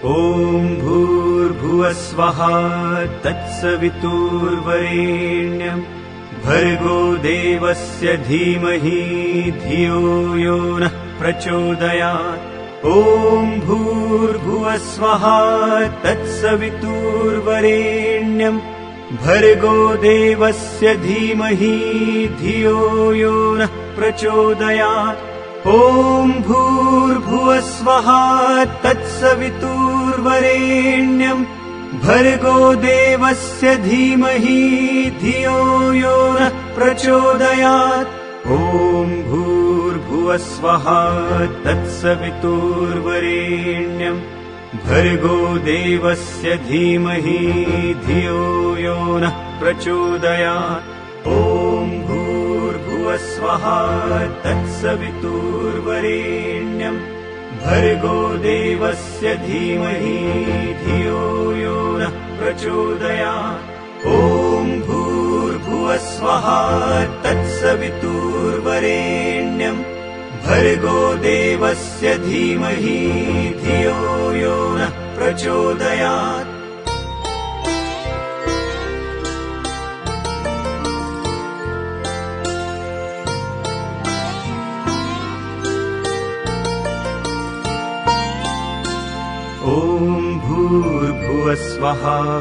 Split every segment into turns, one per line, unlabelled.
ॐ भूर्भुवस्वः तत्सवितुर्वरेण्यं भर्गो देवस्य धीमहि धियो यो नः प्रचोदयात्। ॐ भूर्भुवस्वः तत्सवितुर्वरेण्यं भर्गो देवस्य धीमहि धियो यो नः प्रचोदयात्। ॐ भूर्भुवस्वः तत्सवितुर्वरेण्यं भर्गो देवस्य धीमहि धियो यो नः प्रचोदयात्। ॐ भूर्भुवस्वः तत्सवितुर्वरेण्यं भर्गो देवस्य धीमहि धियो यो नः प्रचोदयात्। ॐ भूर्भुवस्वः तत्सवितुर्वरेण्यं भर्गो देवस्य धीमहि धियो यो नः प्रचोदयात्। ॐ भूर्भुवस्वः तत्सवितुर्वरेण्यं भर्गो देवस्य धीमहि धियो यो नः प्रचोदयात्। ॐ भूर्भुवस्वः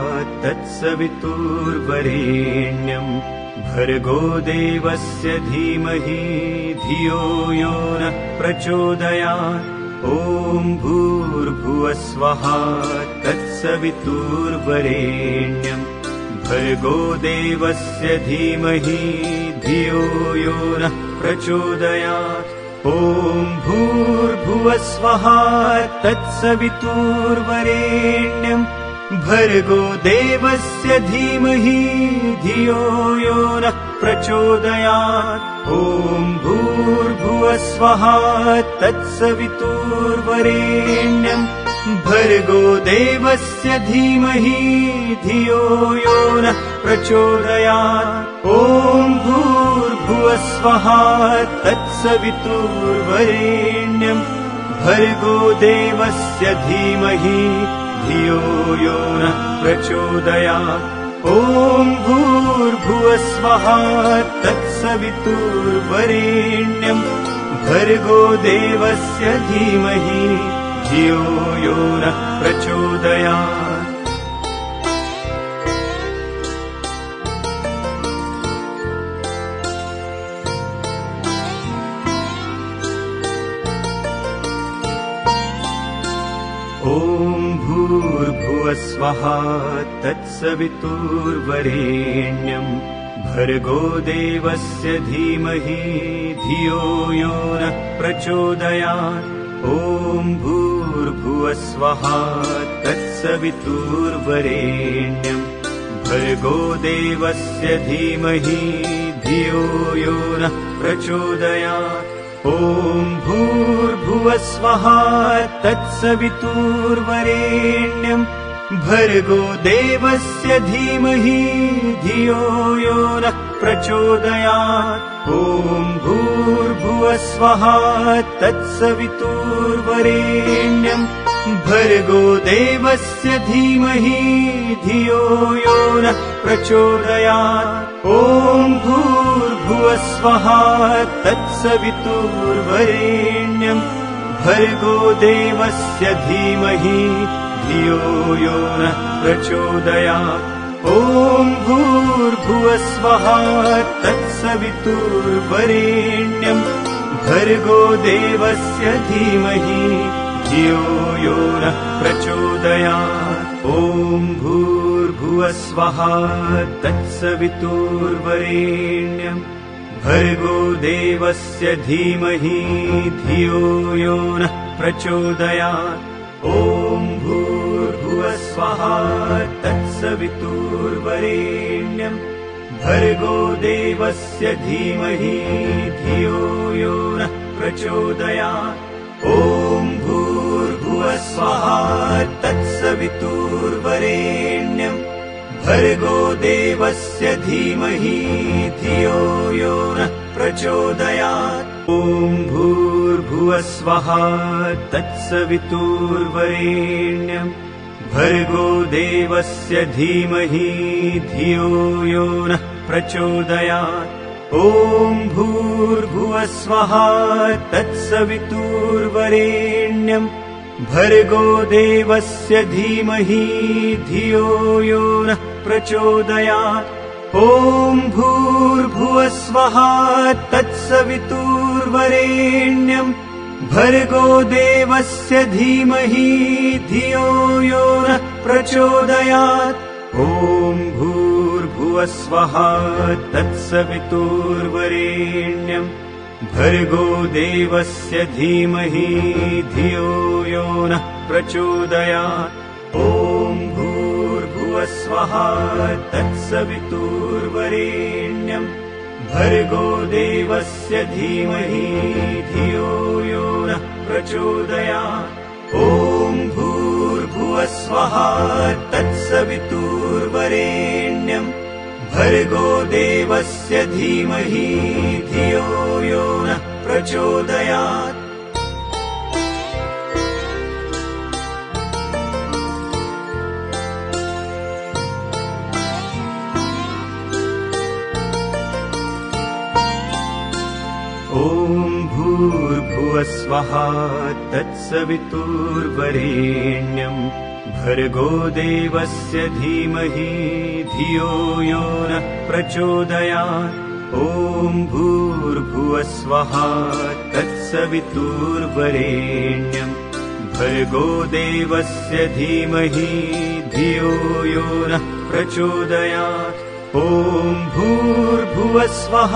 तत्सवितुर्वरेण्यं भर्गो देवस्य धीमहि धियो यो नः प्रचोदयात्। ॐ भूर्भुवस्वः तत्सवितुर्वरेण्यं भर्गो देवस्य धीमहि धियो यो नः प्रचोदयात्। ॐ भूर्भुवस्वः तत्सवितुर्वरेण्यं भर्गो देवस्य धीमहि धियो यो नः प्रचोदयात्। ॐ भूर्भुवस्वः तत्सवितुर्वरेण्यं भर्गो देवस्य धीमहि धियो यो नः प्रचोदयात्। ॐ भूर्भुवस्वः तत्सवितुर्वरेण्यं भर्गो देवस्य धीमहि धियो यो नः प्रचोदयात्। ॐ भूर्भुवस्वः तत्सवितुर्वरेण्यं भर्गो देवस्य धीमहि धियो यो नः प्रचोदयात्। ॐ भूर्भुवस्वः तत्सवितुर्वरेण्यं भर्गो देवस्य धीमहि धियो यो नः प्रचोदयात्। ॐ भूर्भुवस्वः तत्सवितुर्वरेण्यं भर्गो देवस्य धीमहि धियो यो नः प्रचोदयात्। ॐ भूर्भुवस्वः तत्सवितुर्वरेण्यं भर्गो देवस्य धीमहि धियो यो नः प्रचोदयात्। ॐ भूर्भुवस्वः तत्सवितुर्वरेण्यं भर्गो देवस्य धीमहि धियो यो नः प्रचोदयात्। ॐ भूर्भुवस्वः तत्सवितुर्वरेण्यं भर्गो देवस्य धीमहि धियो यो नः प्रचोदयात्। ॐ भूर्भुवस्वः तत्सवितुर्वरेण्यं भर्गो देवस्य धीमहि धियो यो नः प्रचोदयात्। ॐ भूर्भुवस्वः तत्सवितुर्वरेण्यं भर्गो देवस्य धीमहि धियो यो नः प्रचोदयात्। ॐ भूर्भुवस्वः तत्सवितुर्वरेण्यं भर्गो देवस्य धीमहि धियो यो नः प्रचोदयात्। ॐ भूर्भुवस्वः तत्सवितुर्वरेण्यं भर्गो देवस्य धीमहि धियो यो नः प्रचोदयात्। ॐ भूर्भुवस्वः तत्सवितुर्वरेण्यम् भर्गो देवस्य धीमहि धियो यो नः प्रचोदयात्। ॐ भूर्भुवस्वः तत्सवितुर्वरेण्यम् भर्गो देवस्य धीमहि धियो यो नः प्रचोदयात्। ॐ भूर्भुवस्वः तत्सवितुर्वरेण्यम् भर्गो देवस्य धीमहि धियो यो नः प्रचोदयात्। ॐ भूर्भुवस्वः तत्सवितुर्वरेण्यम् भर्गो देवस्य धीमहि धियो यो नः प्रचोदयात्। ॐ भूर्भुवस्वः तत्सवितुर्वरेण्यम् भर्गो देवस्य धीमहि धियो यो नः प्रचोदयात्। ॐ भूर्भुवस्वः तत्सवितुर्वरेण्यम् भर्गो देवस्य धीमहि धियो यो नः प्रचोदयात्। ॐ भूर्भुवस्वः तत्सवितुर्वरेण्यम् भर्गो देवस्य धीमहि धियो यो नः प्रचोदयात्। ॐ भूर्भुवस्वः तत्सवितुर्वरेण्यम् भर्गो देवस्य धीमहि धियो यो नः प्रचोदयात्। ॐ भूर्भुवस्वः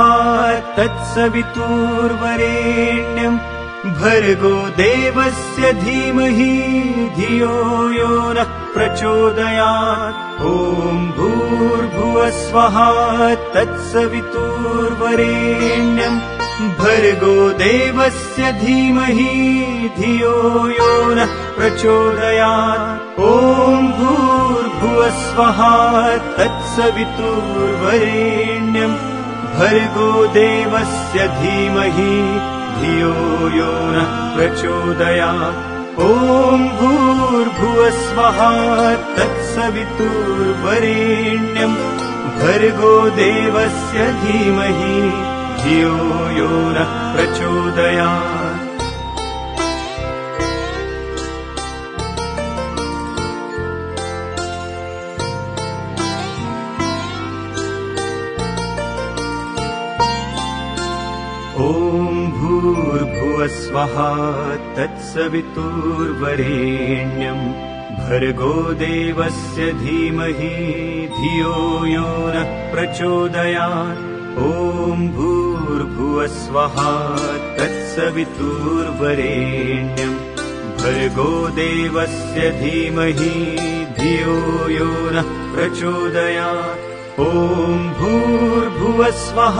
तत्सवितुर्वरेण्यम् भर्गो देवस्य धीमहि धियो यो नः प्रचोदयात्। ॐ भूर्भुवस्वः तत्सवितुर्वरेण्यम् भर्गो देवस्य धीमहि धियो यो नः प्रचोदयात्। ॐ भूर्भुवस्वः तत्सवितुर्वरेण्यम् भर्गो देवस्य धीमहि धियो यो नः प्रचोदयात्। ॐ भूर्भुवस्वः तत्सवितुर्वरेण्यम् भर्गो देवस्य धीमहि धियो यो नः प्रचोदयात्। ॐ भूर्भुवस्वः तत्सवितुर्वरेण्यम् भर्गो देवस्य धीमहि धियो यो नः प्रचोदयात्। ॐ भूर्भुवस्वः तत्सवितुर्वरेण्यम् भर्गो देवस्य धीमहि धियो यो नः प्रचोदयात्। ॐ भूर्भुवस्वः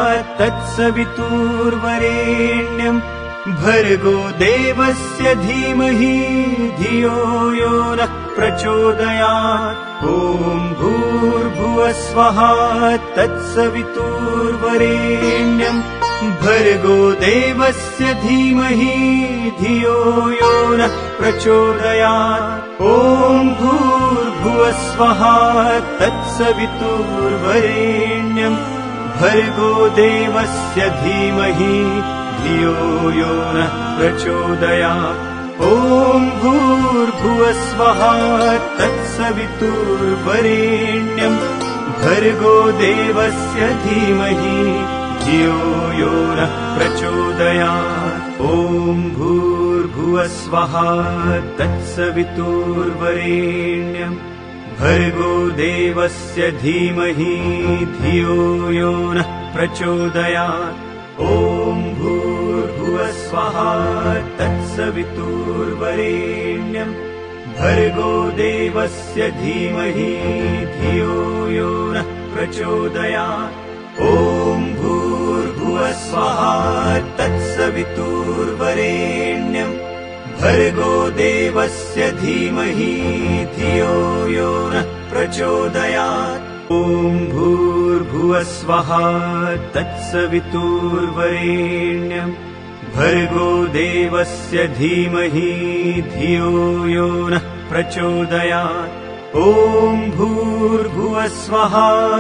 तत्सवितुर्वरेण्यम् भर्गो देवस्य धीमहि धियो यो नः प्रचोदयात्। ॐ भूर्भुवस्वः तत्सवितुर्वरेण्यम् भर्गो देवस्य धीमहि धियो यो नः प्रचोदयात्। ॐ भूर्भुवस्वः तत्सवितुर्वरेण्यम् भर्गो देवस्य धीमहि धियो यो नः प्रचोदयात्। ॐ भूर्भुवस्वः तत्सवितुर्वरेण्यम् भर्गो देवस्य धीमहि धियो यो नः प्रचोदयात्। ॐ भूर्भुवस्वः तत्सवितुर्वरेण्यम् भर्गो देवस्य धीमहि धियो यो नः प्रचोदयात्। ॐ भूर्भुवस्वः तत्सवितुर्वरेण्यम् भर्गो देवस्य धीमहि धियो यो नः प्रचोदयात्। ॐ भूर्भुवस्वः तत्सवितुर्वरेण्यम् भर्गो देवस्य धीमहि धियो यो नः प्रचोदयात्। ॐ भूर्भुवस्वः तत्सवितुर्वरेण्यम् भर्गो देवस्य धीमहि धियो यो नः प्रचोदयात्। ॐ भूर्भुवस्वः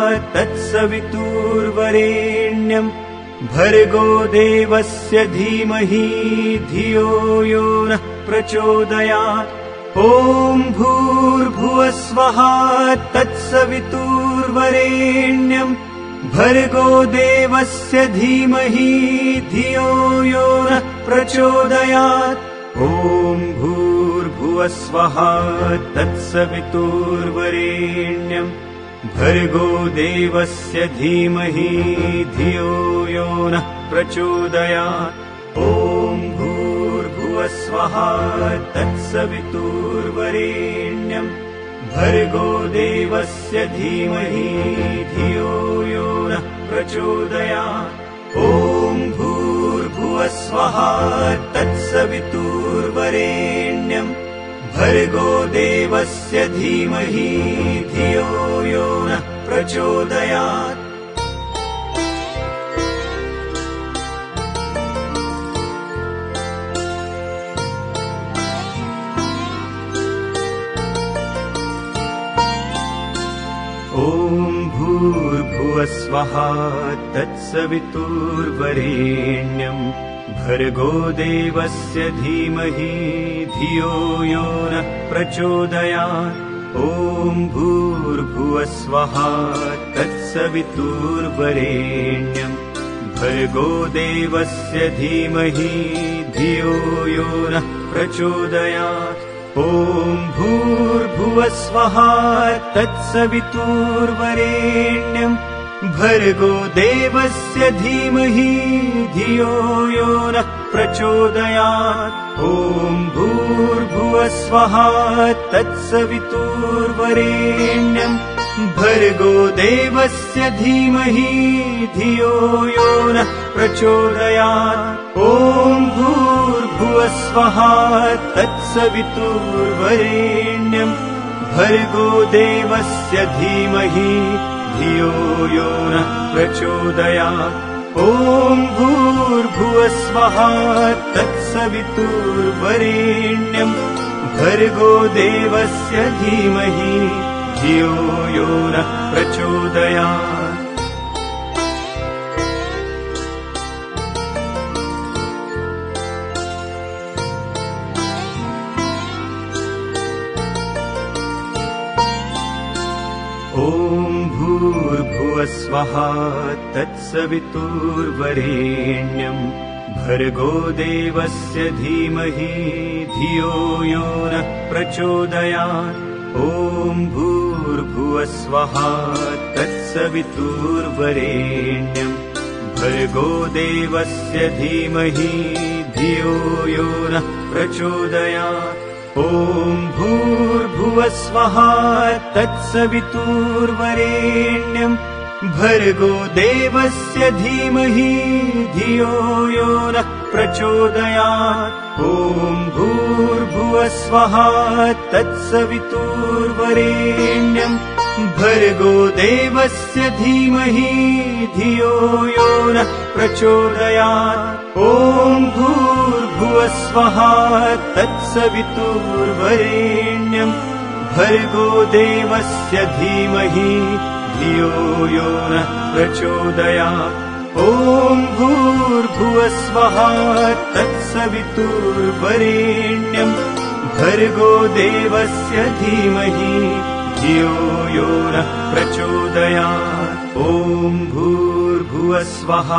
तत्सवितुर्वरेण्यम् भर्गो देवस्य धीमहि धियो यो नः प्रचोदयात्। ॐ भूर्भुवस्वः तत्सवितुर्वरेण्यम् भर्गो देवस्य धीमहि धियो यो नः प्रचोदयात्। ॐ भूर्भुवस्वः तत्सवितुर्वरेण्यम् भर्गो देवस्य धीमहि धियो यो नः प्रचोदयात्। ॐ भूर्भुवस्वः तत्सवितुर्वरेण्यम् भर्गो देवस्य धीमहि धियो यो नः प्रचोदयात्। ॐ भूर्भुवस्वः तत्सवितुर्वरेण्यम् भर्गो देवस्य धीमहि धियो यो नः प्रचोदयात्। ॐ भूर्भुवस्वः तत्सवितुर्वरेण्यम् भर्गो देवस्य धीमहि धियो यो नः प्रचोदयात्। ॐ भूर्भुवस्वः तत्सवितुर्वरेण्यम् भर्गो देवस्य धीमहि धियो यो नः प्रचोदयात्। ॐ भूर्भुवस्वः तत्सवितुर्वरेण्यम् भर्गो देवस्य धीमहि धियो यो नः प्रचोदयात्। ॐ भूर्भुवस्वः तत्सवितुर्वरेण्यम् भर्गो देवस्य धीमहि धियो यो नः प्रचोदयात्। ॐ भूर्भुवस्वः तत्सवितुर्वरेण्यम् भर्गो देवस्य धीमहि धियो यो नः प्रचोदयात्। ॐ भूर्भुवस्वः तत्सवितुर्वरेण्यम् भर्गो देवस्य धीमहि धियो यो नः प्रचोदयात्। ॐ भूर्भुवस्वः तत्सवितुर्वरेण्यम् भर्गो देवस्य धीमहि धियो यो नः प्रचोदयात्। ॐ भूर्भुवस्वः तत्सवितुर्वरेण्यम् भर्गो देवस्य धीमहि धियो यो नः प्रचोदयात्। ॐ भूर्भुवस्वः तत्सवितुर्वरेण्यम् भर्गो देवस्य धीमहि धियो यो नः प्रचोदयात्। ॐ भूर्भुवस्वः तत्सवितुर्वरेण्यम् भर्गो देवस्य धीमहि धियो यो नः प्रचोदयात्। ॐ भूर्भुवस्वः तत्सवितुर्वरेण्यम् भर्गो देवस्य धीमहि धियो यो नः प्रचोदयात्। ॐ भूर्भुवस्वः तत्सवितुर्वरेण्यम् भर्गो देवस्य धीमहि धियो यो नः प्रचोदयात्। ॐ भूर्भुवस्वः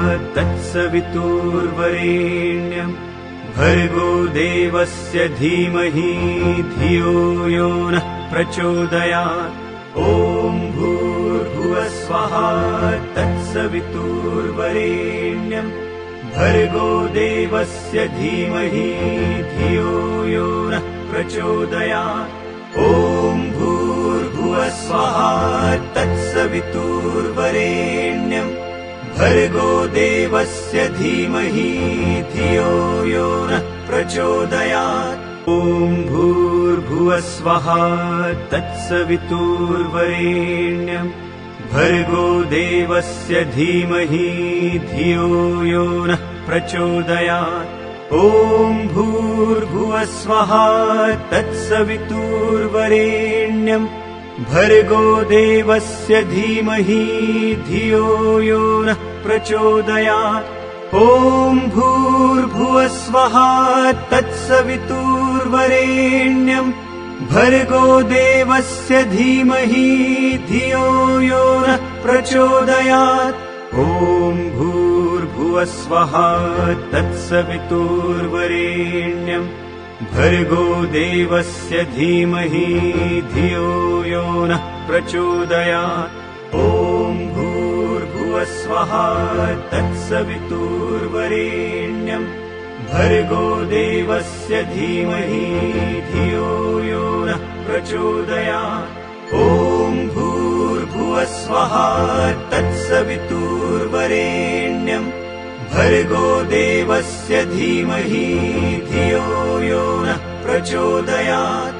तत्सवितुर्वरेण्यम् भर्गो देवस्य धीमहि धियो यो नः प्रचोदयात्। ॐ भूर्भुवस्वः तत्सवितुर्वरेण्यम् भर्गो देवस्य धीमहि धियो यो नः प्रचोदयात्। ॐ भूर्भुवस्वः तत्सवितुर्वरेण्यम् भर्गो देवस्य धीमहि धियो यो नः प्रचोदयात्। ॐ भूर्भुवस्वः तत्सवितुर्वरेण्यम् भर्गो देवस्य धीमहि धियो यो नः प्रचोदयात्। ॐ भूर्भुवस्वः तत्सवितुर्वरेण्यम् भर्गो देवस्य धीमहि धियो यो नः प्रचोदयात्। ॐ भूर्भुवस्वः तत्सवितुर्वरेण्यम् भर्गो देवस्य धीमहि धियो यो नः प्रचोदयात्। ॐ भूर्भुवस्वः तत्सवितुर्वरेण्यम् भर्गो देवस्य धीमहि धियो यो नः प्रचोदयात्। ॐ भूर्भुवस्वः तत्सवितुर्वरेण्यम् भर्गो देवस्य धीमहि धियो यो नः प्रचोदयात्। ॐ भूर्भुवस्वः तत्सवितुर्वरेण्यम् भर्गो देवस्य धीमहि धियो यो नः प्रचोदयात्।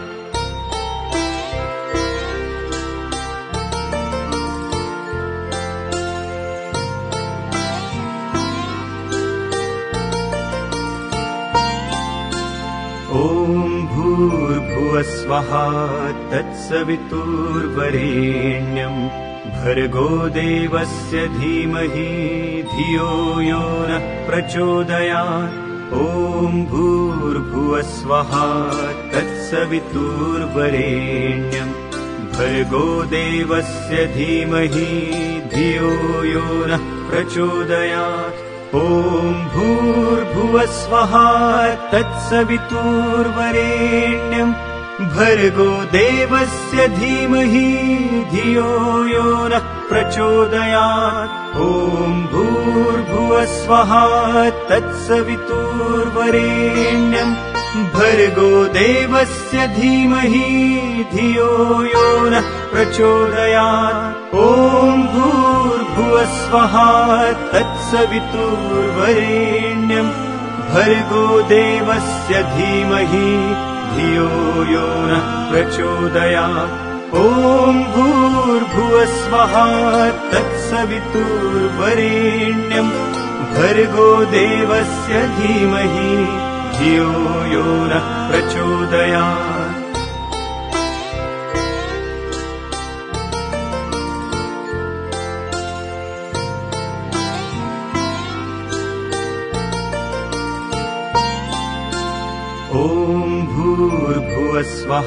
ॐ भूर्भुवस्वः तत्सवितुर्वरेण्यम् भर्गो देवस्य धीमहि धियो यो नः प्रचोदयात्। ॐ भूर्भुवस्वः तत्सवितुर्वरेण्यम् भर्गो देवस्य धीमहि धियो यो नः प्रचोदयात्। ॐ भूर्भुवस्वः तत्सवितुर्वरेण्यम् भर्गो देवस्य धीमहि धियो यो नः प्रचोदयात्। ॐ भूर्भुवस्वः तत्सवितुर्वरेण्यम् भर्गो देवस्य धीमहि धियो यो नः प्रचोदयात्। ॐ भूर्भुवस्वः तत्सवितुर्वरेण्यम् भर्गो देवस्य धीमहि धियो यो नः प्रचोदयात्। ॐ भूर्भुवस्वः तत्सवितुर्वरेण्यम् भर्गो देवस्य धीमहि धियो यो नः प्रचोदयात्। ॐ भूर्भुवस्वः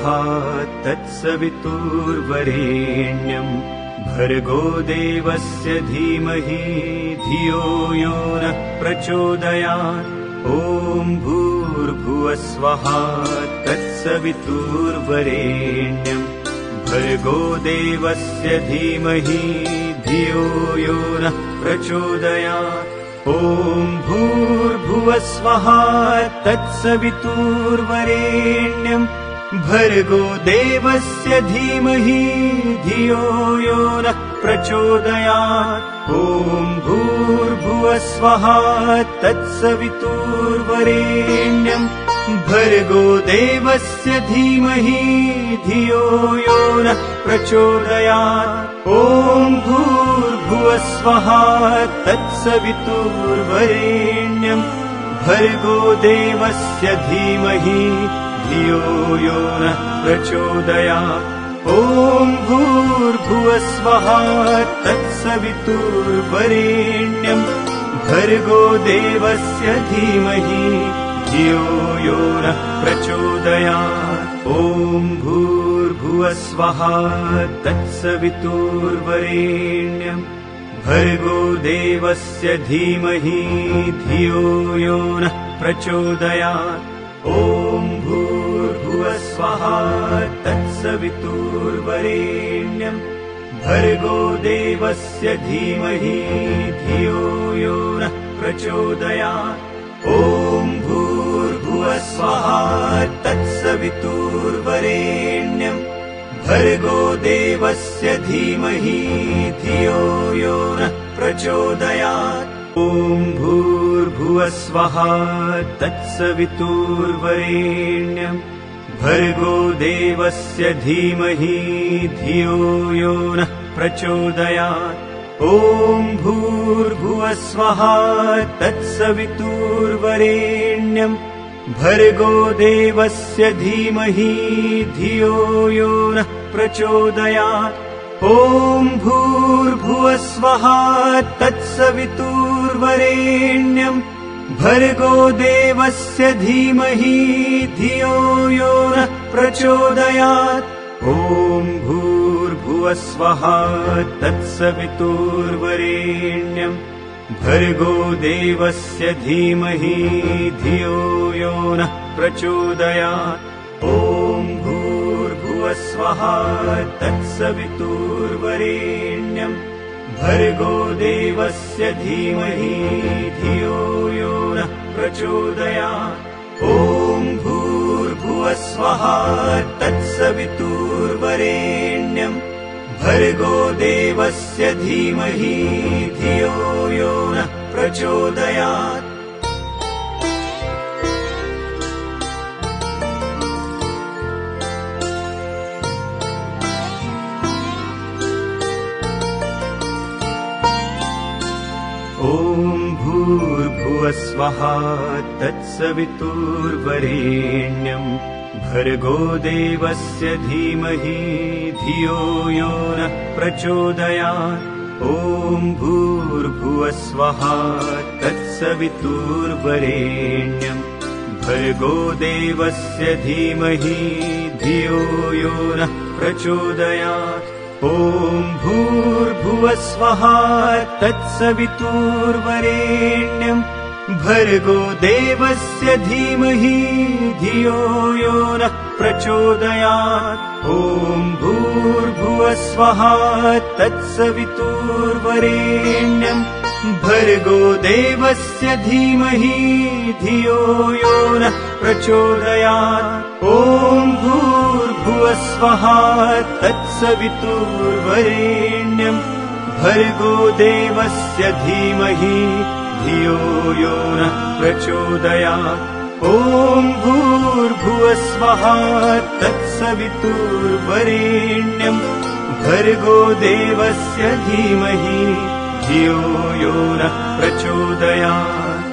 तत्सवितुर्वरेण्यम् भर्गो देवस्य धीमहि धियो यो नः प्रचोदयात्। ॐ भूर्भुवस्वः तत्सवितुर्वरेण्यम् भर्गो देवस्य धीमहि धियो यो नः प्रचोदयात्। ॐ भूर्भुवस्वः तत्सवितुर्वरेण्यम् भर्गो देवस्य धीमहि धियो यो नः प्रचोदयात्। ॐ भूर्भुवस्वः तत्सवितुर्वरेण्यम् भर्गो देवस्य धीमहि धियो यो नः प्रचोदयात्। ॐ भूर्भुवस्वः तत्सवितुर्वरेण्यम् भर्गो देवस्य धीमहि धियो यो नः प्रचोदयात्। ॐ भूर्भुवस्वः तत्सवितुर्वरेण्यम् भर्गो देवस्य धीमहि धियो यो नः प्रचोदयात्। ॐ भूर्भुवस्वः तत्सवितुर्वरेण्यम् भर्गो देवस्य धीमहि धियो यो नः प्रचोदयात्। ॐ भूर्भुवस्वः तत्सवितुर्वरेण्यम् भर्गो देवस्य धीमहि धियो यो नः प्रचोदयात्। ॐ भूर्भुवस्वः तत्सवितुर्वरेण्यम् भर्गो देवस्य धीमहि धियो यो नः प्रचोदयात्। ॐ भूर्भुवस्वः तत्सवितुर्वरेण्यम् भर्गो देवस्य धीमहि धियो यो नः प्रचोदयात्। ॐ भूर्भुवस्वः तत्सवितुर्वरेण्यम् भर्गो देवस्य धीमहि धियो यो नः प्रचोदयात्। ॐ भूर्भुवस्वः तत्सवितुर्वरेण्यम् भर्गो देवस्य धीमहि धियो यो नः प्रचोदयात्। ॐ भूर्भुवस्वः तत्सवितुर्वरेण्यम् भर्गो देवस्य धीमहि धियो यो नः प्रचोदयात्। ॐ भूर्भुवस्वः तत्सवितुर्वरेण्यम् भर्गो देवस्य धीमहि धियो यो नः प्रचोदयात्। ॐ भूर्भुवस्वः तत्सवितुर्वरेण्यम् भर्गो देवस्य धीमहि धियो यो नः प्रचोदयात्। ॐ भूर्भुवस्वः तत्सवितुर्वरेण्यम् भर्गो देवस्य धीमहि धियो यो नः प्रचोदयात्। ॐ भूर्भुवस्वः तत्सवितुर्वरेण्यम् भर्गो देवस्य धीमहि धियो यो नः प्रचोदयात्। ॐ भूर्भुवस्वः तत्सवितुर्वरेण्यम् भर्गो देवस्य धीमहि धियो यो नः प्रचोदयात्। ॐ भूर्भुवस्वः तत्सवितुर्वरेण्यम् भर्गो देवस्य धीमहि धियो यो नः प्रचोदयात्। ॐ भूर्भुवस्वः तत्सवितुर्वरेण्यम् भर्गो देवस्य धीमहि धियो यो नः प्रचोदयात्। ॐ भूर्भुवस्वः तत्सवितुर्वरेण्यम् भर्गो देवस्य धीमहि धियो यो नः प्रचोदयात्।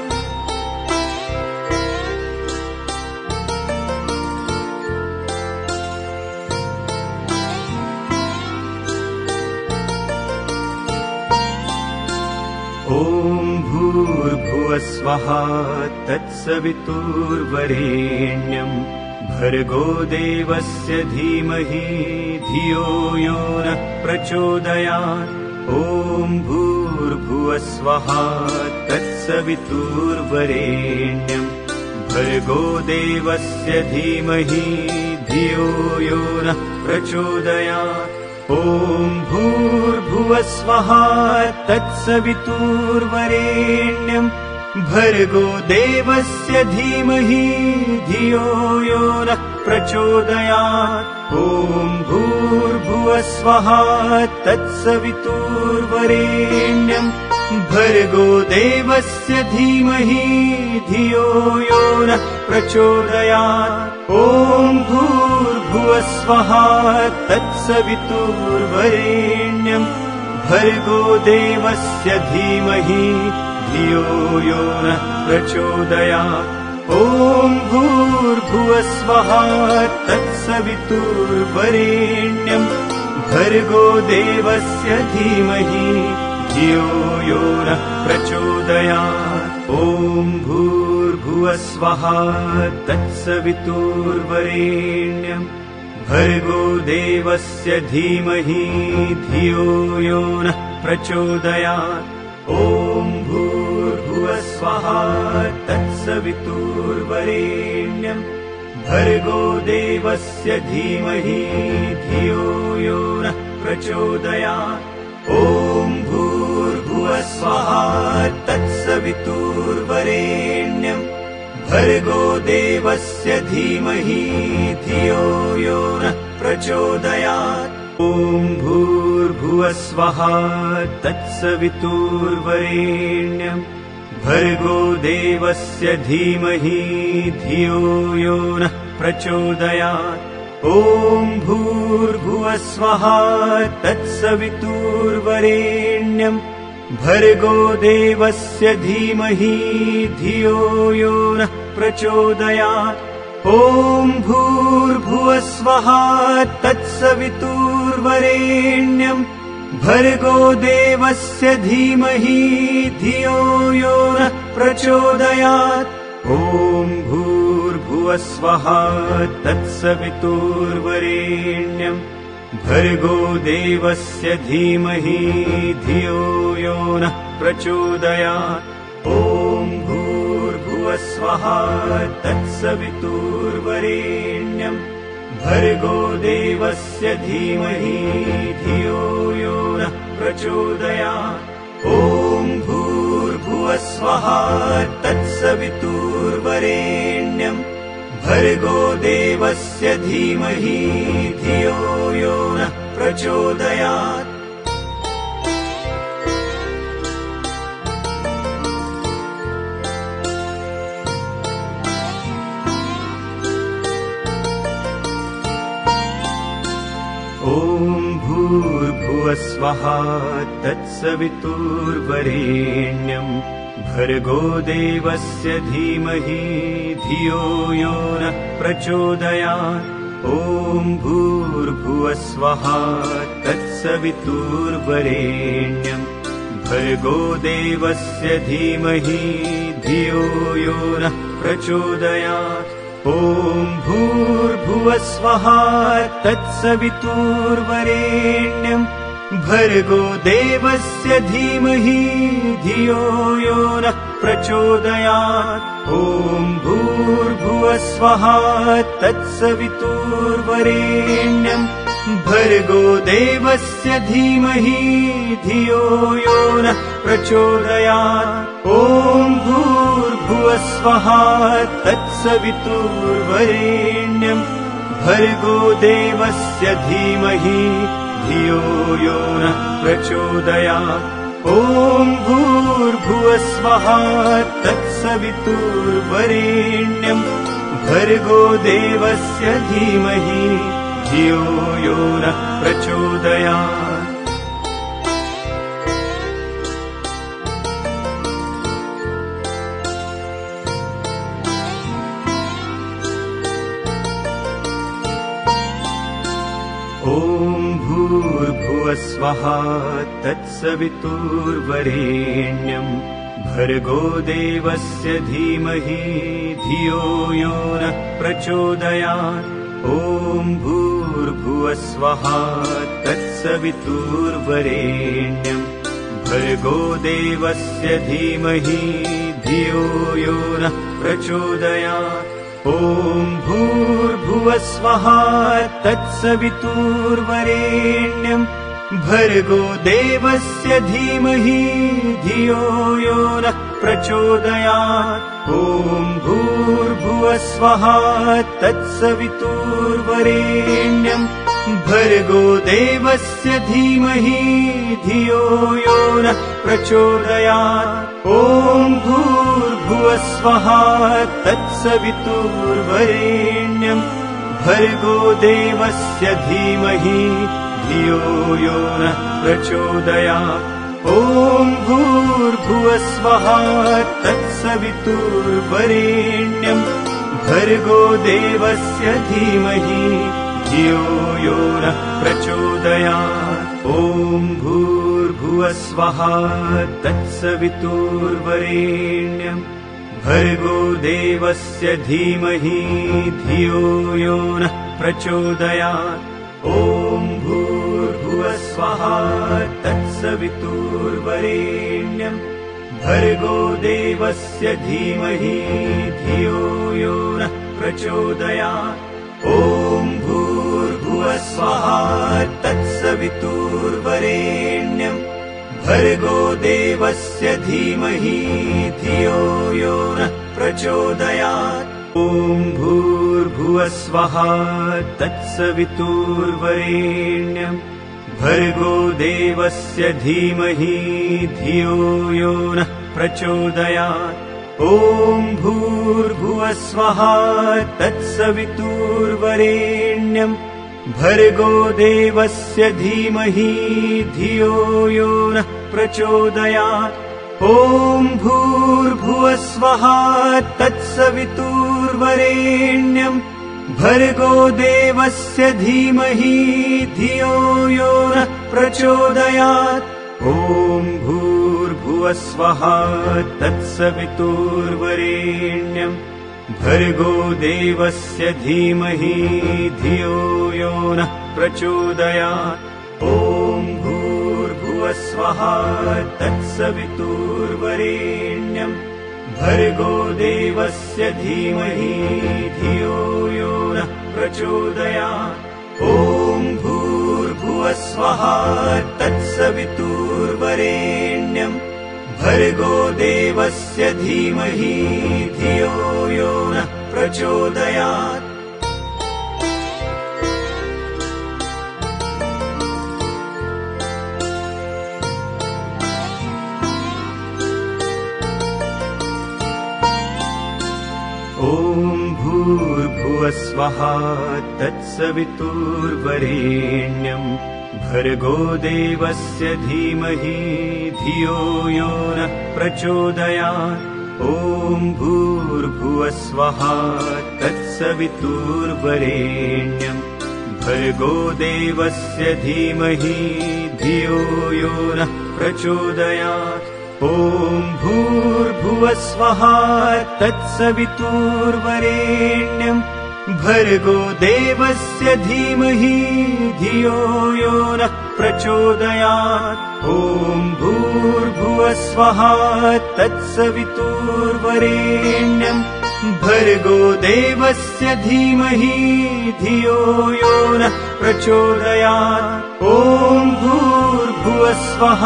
ॐ भूर्भुवस्वः तत्सवितुर्वरेण्यम् भर्गो देवस्य धीमहि धियो यो नः प्रचोदयात्। ॐ भूर्भुवस्वः तत्सवितुर्वरेण्यम् भर्गो देवस्य धीमहि धियो यो नः प्रचोदयात्। ॐ भूर्भुवस्वः तत्सवितुर्वरेण्यम् भर्गो देवस्य धीमहि धियो यो नः प्रचोदयात्। ॐ भूर्भुवस्वः तत्सवितुर्वरेण्यम् भर्गो देवस्य धीमहि धियो यो नः प्रचोदयात्। ॐ भूर्भुवस्वः तत्सवितुर्वरेण्यम् भर्गो देवस्य धीमहि धियो यो नः प्रचोदयात्। ॐ भूर्भुवस्वः तत्सवितुर्वरेण्यम् भर्गो देवस्य धीमहि धियो यो नः प्रचोदयात्। ॐ भूर्भुवस्वः तत्सवितुर्वरेण्यम् भर्गो देवस्य धीमहि धियो यो नः प्रचोदयात्। ॐ भूर्भुवस्वः तत्सवितुर्वरेण्यम् भर्गो देवस्य धीमहि धियो यो नः प्रचोदयात्। ॐ भूर्भुवस्वः तत्सवितुर्वरेण्यम् भर्गो देवस्य धीमहि धियो यो नः प्रचोदयात्। ॐ भूर्भुवस्वः तत्सवितुर्वरेण्यम् भर्गो देवस्य धीमहि धियो यो नः प्रचोदयात्। ॐ भूर्भुवस्वः तत्सवितुर्वरेण्यं भर्गो देवस्य धीमहि धियो यो नः प्रचोदयात्। ॐ भूर्भुवस्वः तत्सवितुर्वरेण्यं भर्गो देवस्य धीमहि धियो यो नः प्रचोदयात्। ॐ भूर्भुवस्वः तत्सवितुर्वरेण्यं भर्गो देवस्य धीमहि धियो यो नः प्रचोदयात्। ॐ भूर्भुवस्वः तत्सवितुर्वरेण्यं भर्गो देवस्य धीमहि धियो यो नः प्रचोदयात्। ॐ भूर्भुवस्वः तत्सवितुर्वरेण्यं भर्गो देवस्य धीमहि धियो यो नः प्रचोदयात्। ॐ भूर्भुवस्वः तत्सवितुर्वरेण्यं भर्गो देवस्य धीमहि धियो यो नः प्रचोदयात्। ॐ भूर्भुवस्वः तत्सवितुर्वरेण्यं भर्गो देवस्य धीमहि धियो यो नः प्रचोदयात्। ॐ भूर्भुवस्वः तत्सवितुर्वरेण्यं भर्गो देवस्य धीमहि धियो यो नः प्रचोदयात्। ॐ भूर्भुवस्वः तत्सवितुर्वरेण्यं भर्गो देवस्य धीमहि धियो यो नः प्रचोदयात्। ॐ भूर्भुवस्वः तत्सवितुर्वरेण्यं भर्गो देवस्य धीमहि धियो यो नः प्रचोदयात्। ॐ भूर्भुवस्वः तत्सवितुर्वरेण्यं भर्गो देवस्य धीमहि धियो यो नः प्रचोदयात्। ॐ भूर्भुवस्वः तत्सवितुर्वरेण्यं भर्गो देवस्य धीमहि धियो यो नः प्रचोदयात्। ॐ भूर्भुवस्वः तत्सवितुर्वरेण्यं भर्गो देवस्य धीमहि धियो यो नः प्रचोदयात्। ॐ भूर्भुवस्वः तत्सवितुर्वरेण्यं भर्गो देवस्य धीमहि धियो यो नः प्रचोदयात्। ॐ भूर्भुवस्वः तत्सवितुर्वरेण्यं भर्गो देवस्य धीमहि धियो यो नः प्रचोदयात्। ॐ भूर्भुवस्वः तत्सवितुर्वरेण्यं भर्गो देवस्य धीमहि धियो यो नः प्रचोदयात्। ॐ भूर्भुवस्वः तत्सवितुर्वरेण्यं भर्गो देवस्य धीमहि धियो यो नः प्रचोदयात्। ॐ भूर्भुवस्वः तत्सवितुर्वरेण्यं भर्गो देवस्य धीमहि धियो यो नः प्रचोदयात्। ॐ भूर्भुवस्वः तत्सवितुर्वरेण्यं भर्गो देवस्य धीमहि धियो यो नः प्रचोदयात्। ॐ भूर्भुवस्वः तत्सवितुर्वरेण्यं भर्गो देवस्य धीमहि धियो यो नः प्रचोदयात्। ॐ भूर्भुवस्वः तत्सवितुर्वरेण्यं भर्गो देवस्य धीमहि धियो यो नः प्रचोदयात्। ॐ ॐ भूर्भुवस्वः तत्सवितुर्वरेण्यम् भर्गो देवस्य धीमहि धियो यो नः प्रचोदयात्। ॐ भूर्भुवस्वः तत्सवितुर्वरेण्यम् भर्गो देवस्य धीमहि धियो यो नः प्रचोदयात्। ॐ भूर्भुवस्वः तत्सवितुर्वरेण्यम् भर्गो देवस्य धीमहि धियो यो नः प्रचोदयात्। ॐ भूर्भुवस्वः तत्सवितुर्वरेण्यम् भर्गो देवस्य धीमहि धियो यो नः प्रचोदयात्। ॐ भूर्भुवस्वः तत्सवितुर्वरेण्यम् भर्गो देवस्य धीमहि धियो यो नः प्रचोदयात्। ॐ भूर्भुवस्वः तत्सवितुर्वरेण्यम् भर्गो देवस्य धीमहि धियो यो नः प्रचोदयात्। ॐ भूर्भुवस्वः तत्सवितुर्वरेण्यम् भर्गो देवस्य धीमहि धियो यो नः प्रचोदयात्। ॐ भूर्भुवस्वः तत्सवितुर्वरेण्यम् भर्गो देवस्य धीमहि धियो यो नः प्रचोदयात्। ॐ भूर्भुवस्वः तत्सवितुर्वरेण्यम् भर्गो देवस्य धीमहि धियो यो नः प्रचोदयात्। ॐ भूर्भुवस्वः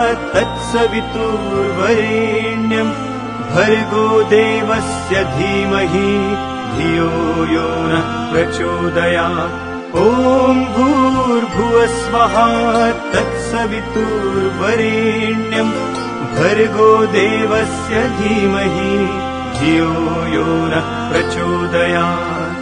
तत्सवितुर्वरेण्यम् भर्गो देवस्य धीमहि धियो यो नः प्रचोदयात्। ॐ भूर्भुवस्वः तत्सवितुर्वरेण्यम् भर्गो देवस्य धीमहि धियो यो नः प्रचोदयात्।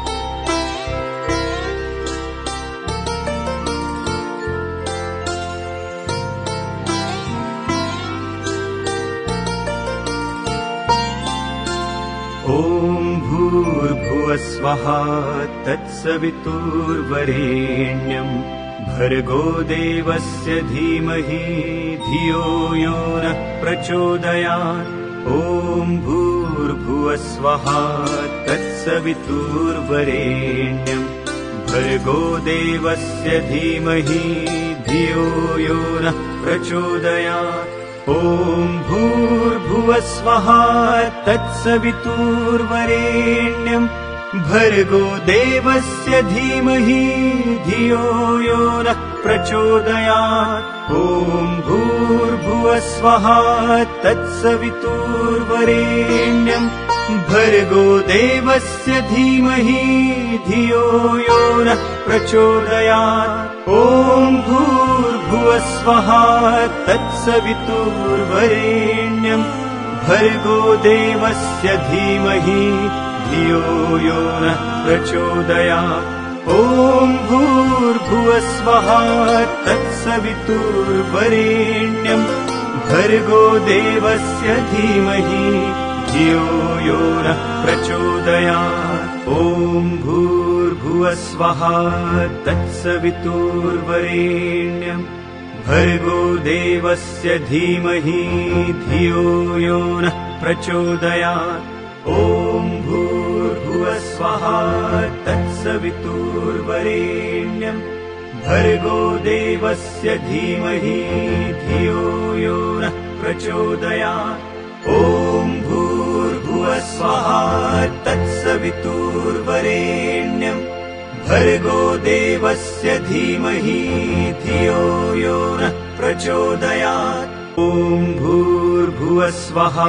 ॐ भूर्भुवस्वः तत्सवितुर्वरेण्यम् भर्गो देवस्य धीमहि धियो यो नः प्रचोदयात्। ॐ भूर्भुवस्वः तत्सवितुर्वरेण्यम् भर्गो देवस्य धीमहि धियो यो नः प्रचोदयात्। ॐ भूर्भुवस्वः तत्सवितुर्वरेण्यम् भर्गो देवस्य धीमहि धियो यो नः प्रचोदयात्। ॐ भूर्भुवस्वः तत्सवितुर्वरेण्यम् भर्गो देवस्य धीमहि धियो यो नः प्रचोदयात्। ॐ भूर्भुवस्वः तत्सवितुर्वरेण्यम् भर्गो देवस्य धीमहि धियो यो नः प्रचोदयात्। ॐ भूर्भुवस्वः तत्सवितुर्वरेण्यम् भर्गो देवस्य धीमहि धियो यो नः प्रचोदयात्। ॐ भूर्भुवस्वः तत्सवितुर्वरेण्यम् भर्गो देवस्य धीमहि धियो यो नः प्रचोदयात्। ॐ भूर्भुवस्वः तत्सवितुर्वरेण्यम् भर्गो देवस्य धीमहि धियो यो नः प्रचोदयात्। ॐ भूर्भुवस्वः तत्सवितुर्वरेण्यम् भर्गो देवस्य धीमहि धियो यो नः प्रचोदयात्। ॐ भूर्भुवस्वः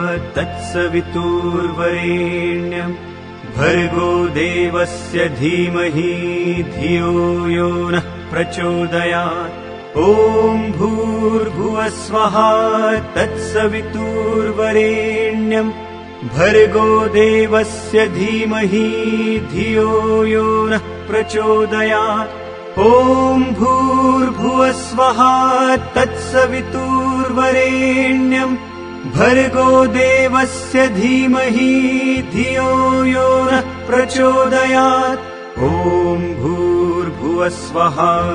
तत्सवितुर्वरेण्यम् भर्गो देवस्य धीमहि धियो यो नः प्रचोदयात्। ॐ ॐ भूर्भुवस्वः तत्सवितुर्वरेण्यम् भर्गो देवस्य धीमहि धियो यो नः प्रचोदयात्। ॐ भूर्भुवस्वः तत्सवितुर्वरेण्यम् भर्गो देवस्य धीमहि धियो यो नः प्रचोदयात्। ॐ भूर्भुवस्वः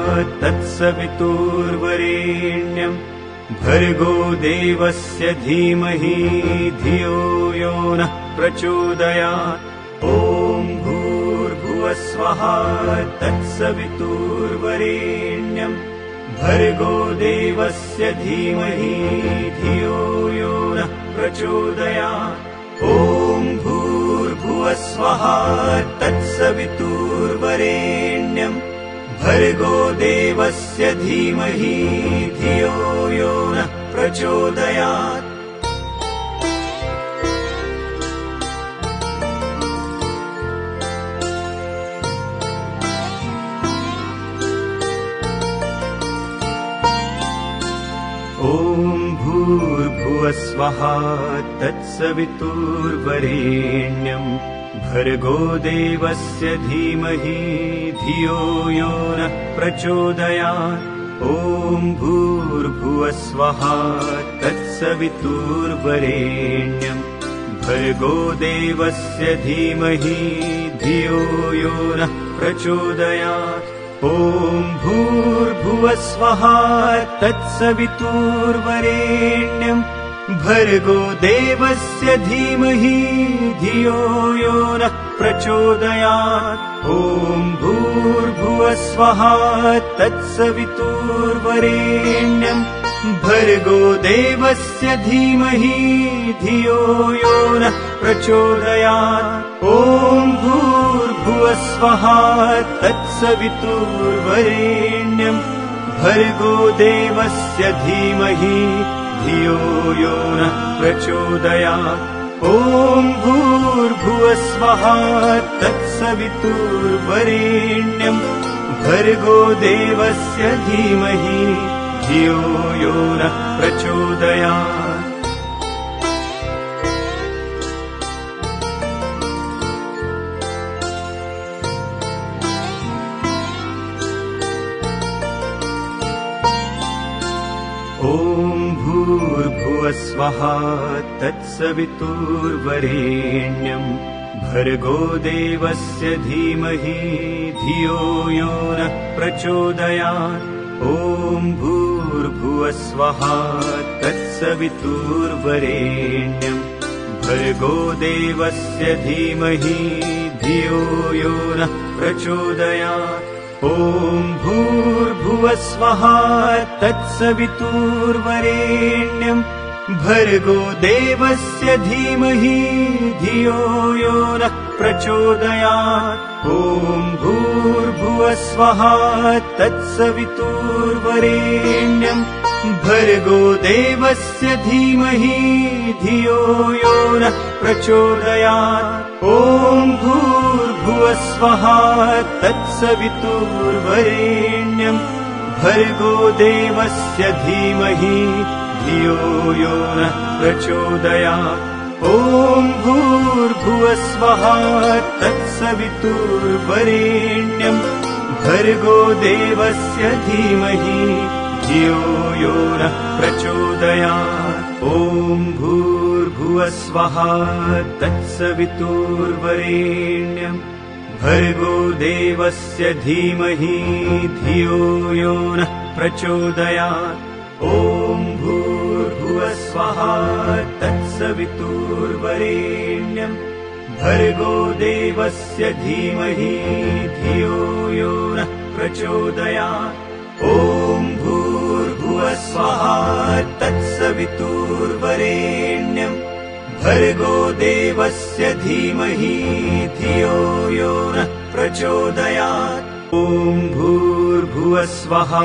तत्सवितुर्वरेण्यम् भर्गो देवस्य धीमहि धियो यो नः प्रचोदयात्। ॐ भूर्भुवस्वः तत्सवितुर्वरेण्यम् भर्गो देवस्य धीमहि धियो यो नः प्रचोदयात्। ॐ भूर्भुवस्वः तत्सवितुर्वरेण्यम् भर्गो देवस्य धीमहि धियो यो नः प्रचोदयात्। ॐ भूर्भुवस्वः तत्सवितुर्वरेण्यम् भर्गो देवस्य धीमहि धियो यो नः प्रचोदयात्। ॐ भूर्भुवस्वः तत्सवितुर्वरेण्यम् भर्गो देवस्य धीमहि धियो यो नः प्रचोदयात्। ॐ भूर्भुवस्वः तत्सवितुर्वरेण्यम् भर्गो देवस्य धीमहि धियो यो नः प्रचोदयात्। ॐ भूर्भुवस्वः तत्सवितुर्वरेण्यम् भर्गो देवस्य धीमहि धियो यो नः प्रचोदयात्। ॐ भूर्भुवस्वः तत्सवितुर्वरेण्यम् भर्गो देवस्य धीमहि धियो यो नः प्रचोदयात्। ॐ भूर्भुवस्वः तत्सवितुर्वरेण्यम् भर्गो देवस्य धीमहि धियो यो नः प्रचोदयात्। ॐ भूर्भुवस्वः तत्सवितुर्वरेण्यम् भर्गो देवस्य धीमहि धियो यो नः प्रचोदयात्। ॐ भूर्भुवस्वः तत्सवितुर्वरेण्यम् भर्गो देवस्य धीमहि धियो यो नः प्रचोदयात्। ॐ भूर्भुवस्वः तत्सवितुर्वरेण्यम् भर्गो देवस्य धीमहि धियो यो नः प्रचोदयात्। ॐ भूर्भुवस्वः तत्सवितुर्वरेण्यम् भर्गो देवस्य धीमहि धियो यो नः प्रचोदयात्। ॐ भूर्भुवस्वः तत्सवितुर्वरेण्यम् भर्गो देवस्य धीमहि धियो यो नः प्रचोदयात्। ॐ भूर्भुवस्वः तत्सवितुर्वरेण्यम् भर्गो देवस्य धीमहि धियो यो नः प्रचोदयात्। ॐ भूर्भुवस्वः तत्सवितुर्वरेण्यम् भर्गो देवस्य धीमहि धियो यो नः प्रचोदयात्। ॐ भूर्भुवस्वः तत्सवितुर्वरेण्यम् भर्गो देवस्य धीमहि धियो यो नः प्रचोदयात्। ॐ भूर्भुवस्वः तत्सवितुर्वरेण्यम् भर्गो देवस्य धीमहि धियो यो नः प्रचोदयात्। ॐ भूर्भुवस्वः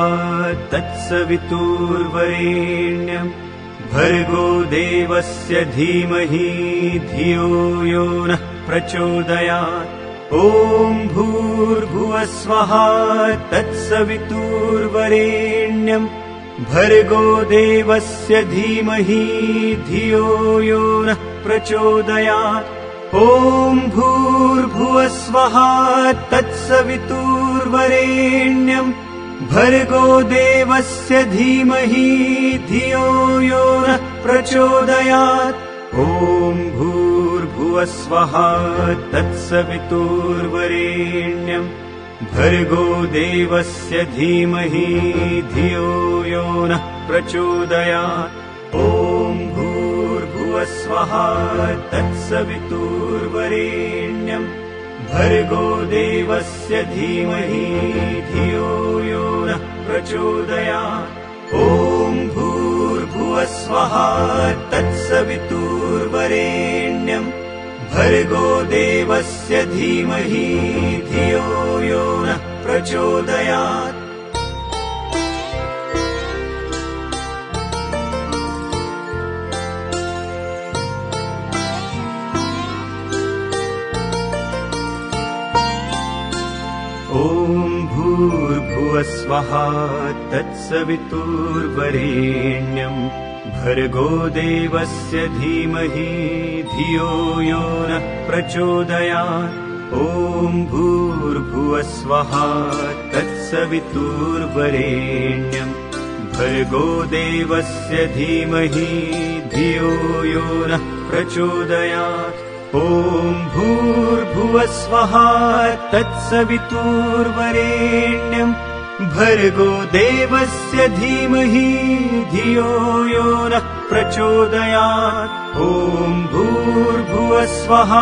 तत्सवितुर्वरेण्यम् भर्गो देवस्य धीमहि धियो यो नः प्रचोदयात्। ॐ भूर्भुवस्वः तत्सवितुर्वरेण्यं भर्गो देवस्य धीमहि धियो यो नः प्रचोदयात्। ॐ भूर्भुवस्वः तत्सवितुर्वरेण्यं भर्गो देवस्य धीमहि धियो यो नः प्रचोदयात्। ॐ भूर्भुवस्वः तत्सवितुर्वरेण्यं भर्गो देवस्य धीमहि धियो यो नः प्रचोदयात्। ॐ भूर्भुवस्वः तत्सवितुर्वरेण्यं भर्गो देवस्य धीमहि धियो यो नः प्रचोदयात्। ॐ भूर्भुवस्वः तत्सवितुर्वरेण्यं भर्गो देवस्य धीमहि धियो यो नः प्रचोदयात्। ॐ भूर्भुवस्वः तत्सवितुर्वरेण्यं भर्गो देवस्य धीमहि धियो यो नः प्रचोदयात्। ॐ भूर्भुवस्वः तत्सवितुर्वरेण्यं भर्गो देवस्य धीमहि धियो यो नः प्रचोदयात्। ॐ भूर्भुवस्वः तत्सवितुर्वरेण्यं भर्गो देवस्य धीमहि धियो यो नः प्रचोदयात्। ॐ भूर्भुवस्वः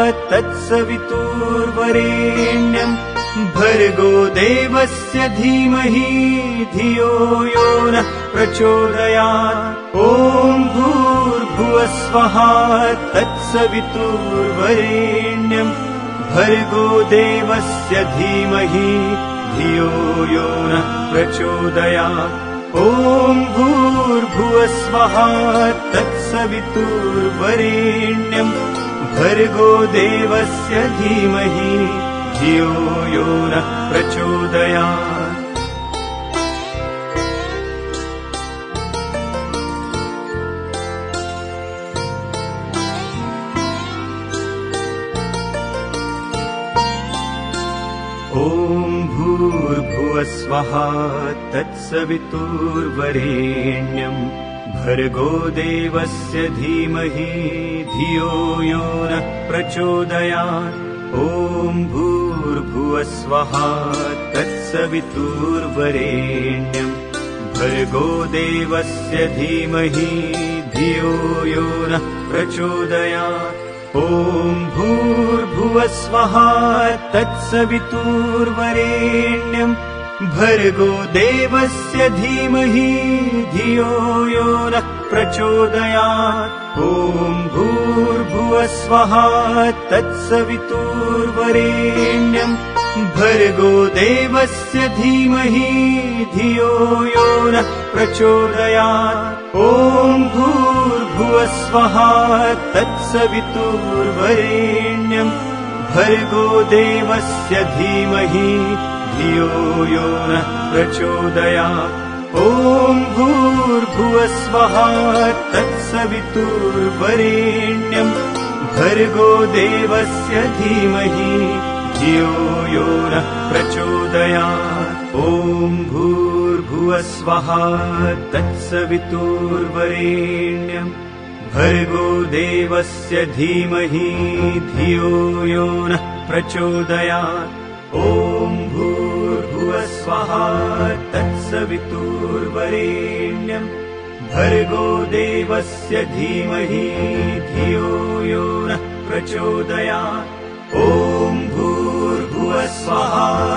तत्सवितुर्वरेण्यं भर्गो देवस्य धीमहि धियो यो नः प्रचोदयात्। ॐ भूर्भुवस्वः तत्सवितुर्वरेण्यं भर्गो देवस्य धीमहि धियो यो नः प्रचोदयात्। ॐ भूर्भुवस्वः तत्सवितुर्वरेण्यं भर्गो देवस्य धीमहि धियो यो नः प्रचोदयात्। ॐ भूर्भुवस्वः तत्सवितुर्वरेण्यं भर्गो देवस्य धीमहि धियो यो नः प्रचोदयात्। ॐ भूर्भुवस्वः तत्सवितुर्वरेण्यं भर्गो देवस्य धीमहि धियो यो नः प्रचोदयात्। ॐ भूर्भुवस्वः तत्सवितुर्वरेण्यं भर्गो देवस्य धीमहि धियो यो नः प्रचोदयात्। ॐ भूर्भुवस्वः तत्सवितुर्वरेण्यं भर्गो देवस्य धीमहि धियो यो नः प्रचोदयात्। ॐ भूर्भुवस्वः तत्सवितुर्वरेण्यं भर्गो देवस्य धीमहि धियो यो नः प्रचोदयात्। ॐ भूर्भुवस्वः तत्सवितुर्वरेण्यं भर्गो देवस्य धीमहि धियो यो नः प्रचोदयात्। ॐ भूर्भुवस्वः तत्सवितुर्वरेण्यं भर्गो देवस्य धीमहि धियो यो नः प्रचोदयात्। ॐ भूर्भुवस्वः तत्सवितुर्वरेण्यं भर्गो देवस्य धीमहि धियो यो नः प्रचोदयात्। ॐ भूर्भुवस्वः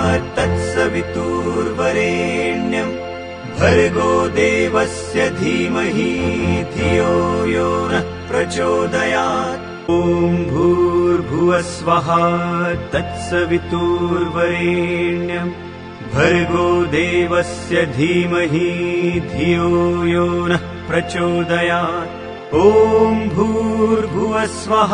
तत्सवितुर्वरेण्यं भर्गो देवस्य धीमहि धियो यो नः प्रचोदयात्। ॐ भूर्भुवस्वः तत्सवितुर्वरेण्यं भर्गो देवस्य धीमहि धियो यो नः प्रचोदयात्। ॐ भूर्भुवस्वः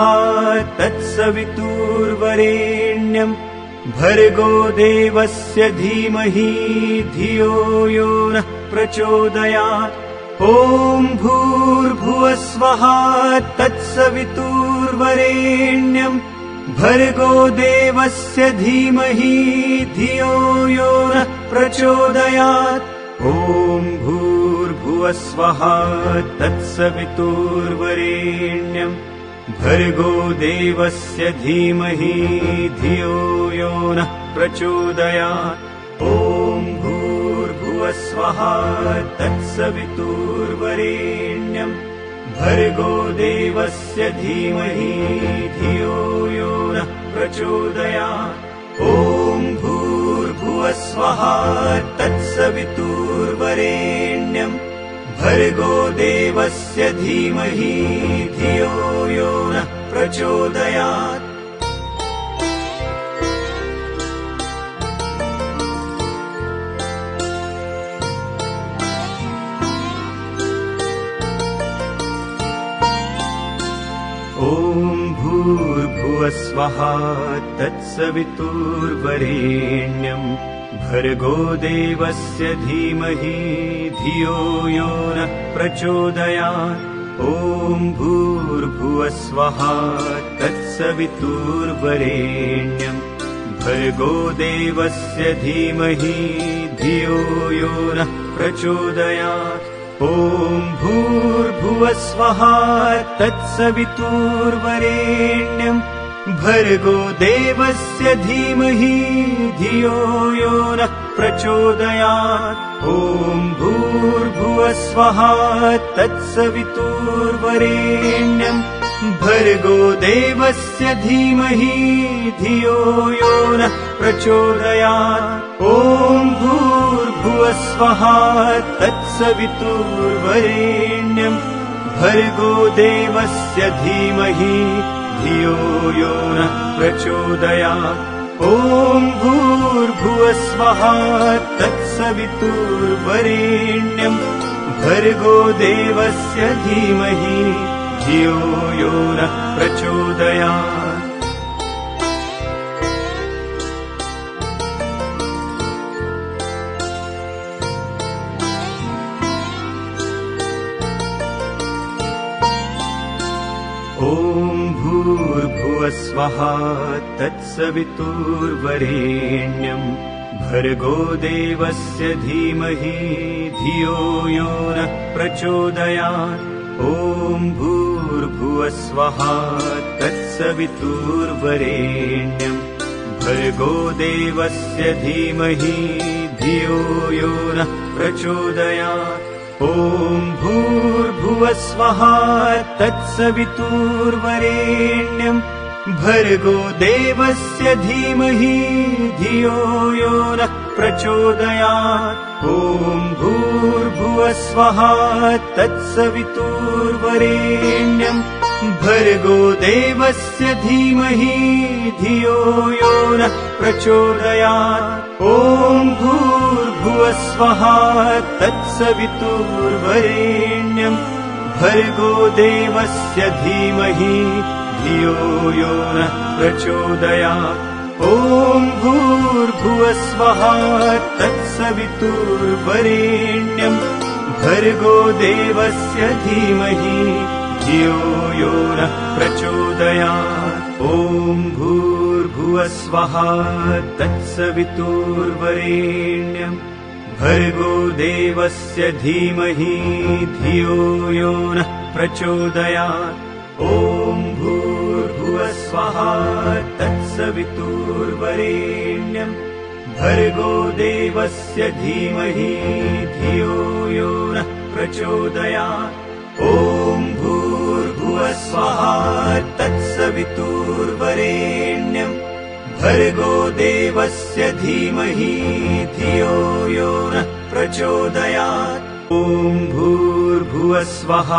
तत्सवितुर्वरेण्यम् भर्गो देवस्य धीमहि धियो यो नः प्रचोदयात्। ॐ भूर्भुवस्वः तत्सवितुर्वरेण्यम् भर्गो देवस्य धीमहि धियो यो नः प्रचोदयात्। ॐ भूर्भुवस्वः तत्सवितुर्वरेण्यम् भर्गो देवस्य धीमहि धियो यो नः प्रचोदयात्। ॐ भूर्भुवस्वः तत्सवितुर्वरेण्यम् भर्गो देवस्य धीमहि धियो यो नः प्रचोदयात्। ॐ भूर्भुवस्वः तत्सवितुर्वरेण्यम् भर्गो देवस्य धीमहि धियो यो नः प्रचोदयात्। ॐ भूर्भुवस्वः तत्सवितुर्वरेण्यम् भर्गो देवस्य धीमहि धियो यो नः प्रचोदयात्। ॐ भूर्भुवस्वः तत्सवितुर्वरेण्यम् भर्गो देवस्य धीमहि धियो यो नः प्रचोदयात्। ॐ भूर्भुवस्वः तत्सवितुर्वरेण्यम् भर्गो देवस्य धीमहि धियो यो नः प्रचोदयात्। ॐ भूर्भुवस्वः तत्सवितुर्वरेण्यम् भर्गो देवस्य धीमहि धियो यो नः प्रचोदयात्। ॐ भूर्भुवस्वः तत्सवितुर्वरेण्यम् भर्गो देवस्य धीमहि धियो यो नः प्रचोदयात्। ॐ भूर्भुवस्वः तत्सवितुर्वरेण्यम् भर्गो देवस्य धीमहि धियो यो नः प्रचोदयात्। ॐ भूर्भुवस्वः तत्सवितुर्वरेण्यम् भर्गो देवस्य धीमहि धियो यो नः प्रचोदयात्। ॐ भूर्भुवस्वः तत्सवितुर्वरेण्यम् भर्गो देवस्य धीमहि धियो यो नः प्रचोदयात्। ॐ भूर्भुवस्वः तत्सवितुर्वरेण्यम् भर्गो देवस्य धीमहि धियो यो नः प्रचोदयात्। ॐ भूर्भुवस्वः तत्सवितुर्वरेण्यम् भर्गो देवस्य धीमहि धियो यो नः प्रचोदयात्। ॐ भूर्भुवस्वः तत्सवितुर्वरेण्यम् भर्गो देवस्य धीमहि धियो यो नः प्रचोदयात्। ॐ भूर्भुवस्वः तत्सवितुर्वरेण्यम् भर्गो देवस्य धीमहि धियो यो नः प्रचोदयात्। ॐ भूर्भुवस्वः तत्सवितुर्वरेण्यम् भर्गो देवस्य धीमहि धियो यो नः प्रचोदयात्। ॐ भूर्भुवस्वः तत्सवितुर्वरेण्यम् भर्गो देवस्य धीमहि धियो यो नः प्रचोदयात्। ॐ भूर्भुवस्वः तत्सवितुर्वरेण्यम् भर्गो देवस्य धीमहि धियो यो नः प्रचोदयात्। ॐ भूर्भुवस्वः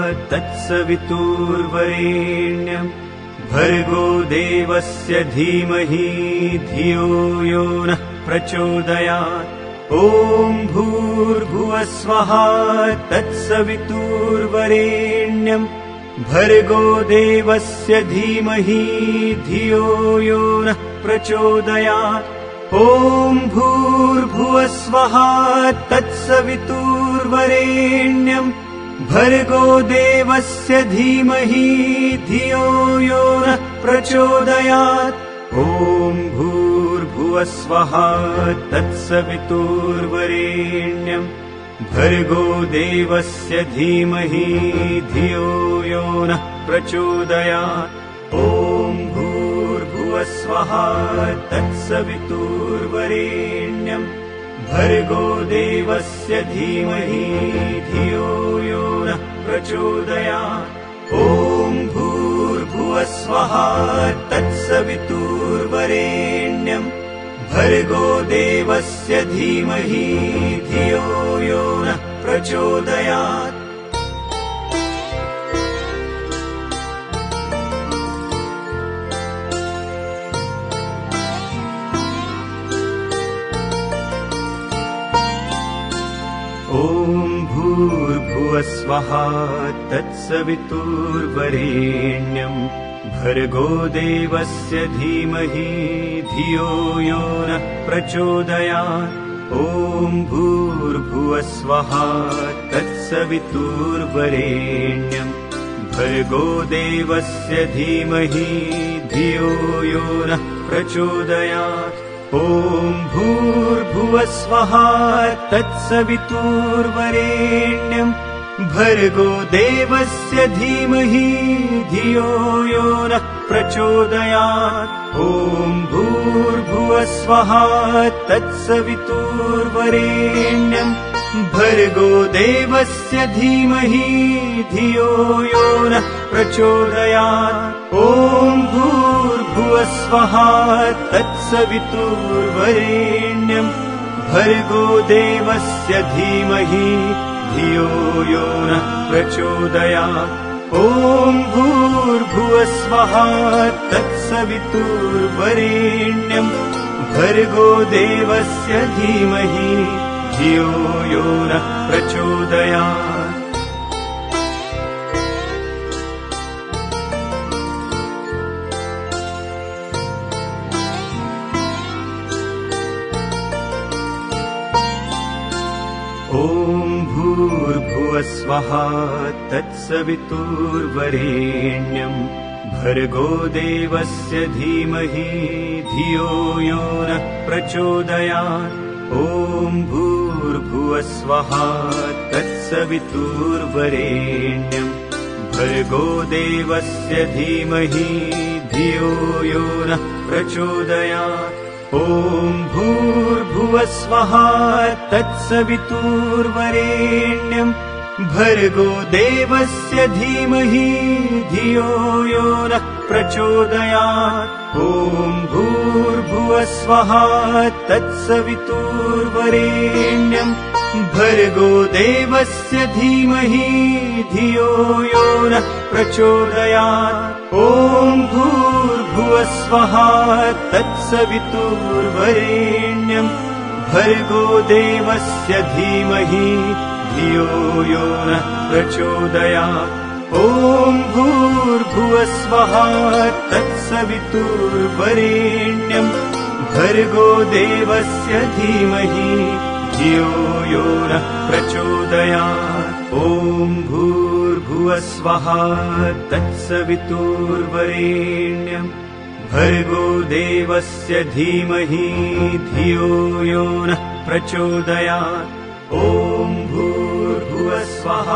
तत्सवितुर्वरेण्यम् भर्गो देवस्य धीमहि धियो यो नः प्रचोदयात्। ॐ भूर्भुवस्वः तत्सवितुर्वरेण्यं भर्गो देवस्य धीमहि धियो यो नः प्रचोदयात्। ॐ भूर्भुवस्वः तत्सवितुर्वरेण्यं भर्गो देवस्य धीमहि धियो यो नः प्रचोदयात्। ॐ भूर्भुवस्वः तत्सवितुर्वरेण्यं भर्गो देवस्य धीमहि धियो यो नः प्रचोदयात्। ॐ भूर्भुवस्वः तत्सवितुर्वरेण्यं भर्गो देवस्य धीमहि धियो यो नः प्रचोदयात्। ॐ भूर्भुवस्वः तत्सवितुर्वरेण्यं भर्गो देवस्य धीमहि धियो यो नः प्रचोदयात्। ॐ भूर्भुवस्वः तत्सवितुर्वरेण्यं भर्गो देवस्य धीमहि धियो यो नः प्रचोदयात्। ॐ भूर्भुवस्वः तत्सवितुर्वरेण्यं भर्गो देवस्य धीमहि धियो यो नः प्रचोदयात्। ॐ भूर्भुवस्वः तत्सवितुर्वरेण्यं भर्गो देवस्य धीमहि धियो यो नः प्रचोदयात्। ॐ भूर्भुवस्वः तत्सवितुर्वरेण्यं भर्गो देवस्य धीमहि धियो यो नः प्रचोदयात्। ॐ भूर्भुवस्वः तत्सवितुर्वरेण्यं भर्गो देवस्य धीमहि धियो यो नः प्रचोदयात्। ॐ भूर्भुवस्वः तत्सवितुर्वरेण्यं भर्गो देवस्य धीमहि धियो यो नः प्रचोदयात्। ॐ भूर्भुवस्वः तत्सवितुर्वरेण्यं भर्गो देवस्य धीमहि धियो यो नः प्रचोदयात्। ॐ भूर्भुवस्वः तत्सवितुर्वरेण्यं भर्गो देवस्य धीमहि धियो यो नः प्रचोदयात्। ॐ भूर्भुवस्वः तत्सवितुर्वरेण्यं भर्गो देवस्य धीमहि धियो यो नः प्रचोदयात्। ॐ भूर्भुवस्वः तत्सवितुर्वरेण्यं भर्गो देवस्य धीमहि धियो यो नः प्रचोदयात्। ॐ भूर्भुवस्वः तत्सवितुर्वरेण्यं भर्गो देवस्य धीमहि धियो यो नः प्रचोदयात्। ॐ भूर्भुवस्वः तत्सवितुर्वरेण्यं भर्गो देवस्य धीमहि धियो यो नः प्रचोदयात्। ॐ भूर्भुवस्वः तत्सवितुर्वरेण्यं भर्गो देवस्य धीमहि धियो यो नः प्रचोदयात्। ॐ भूर्भुवस्वः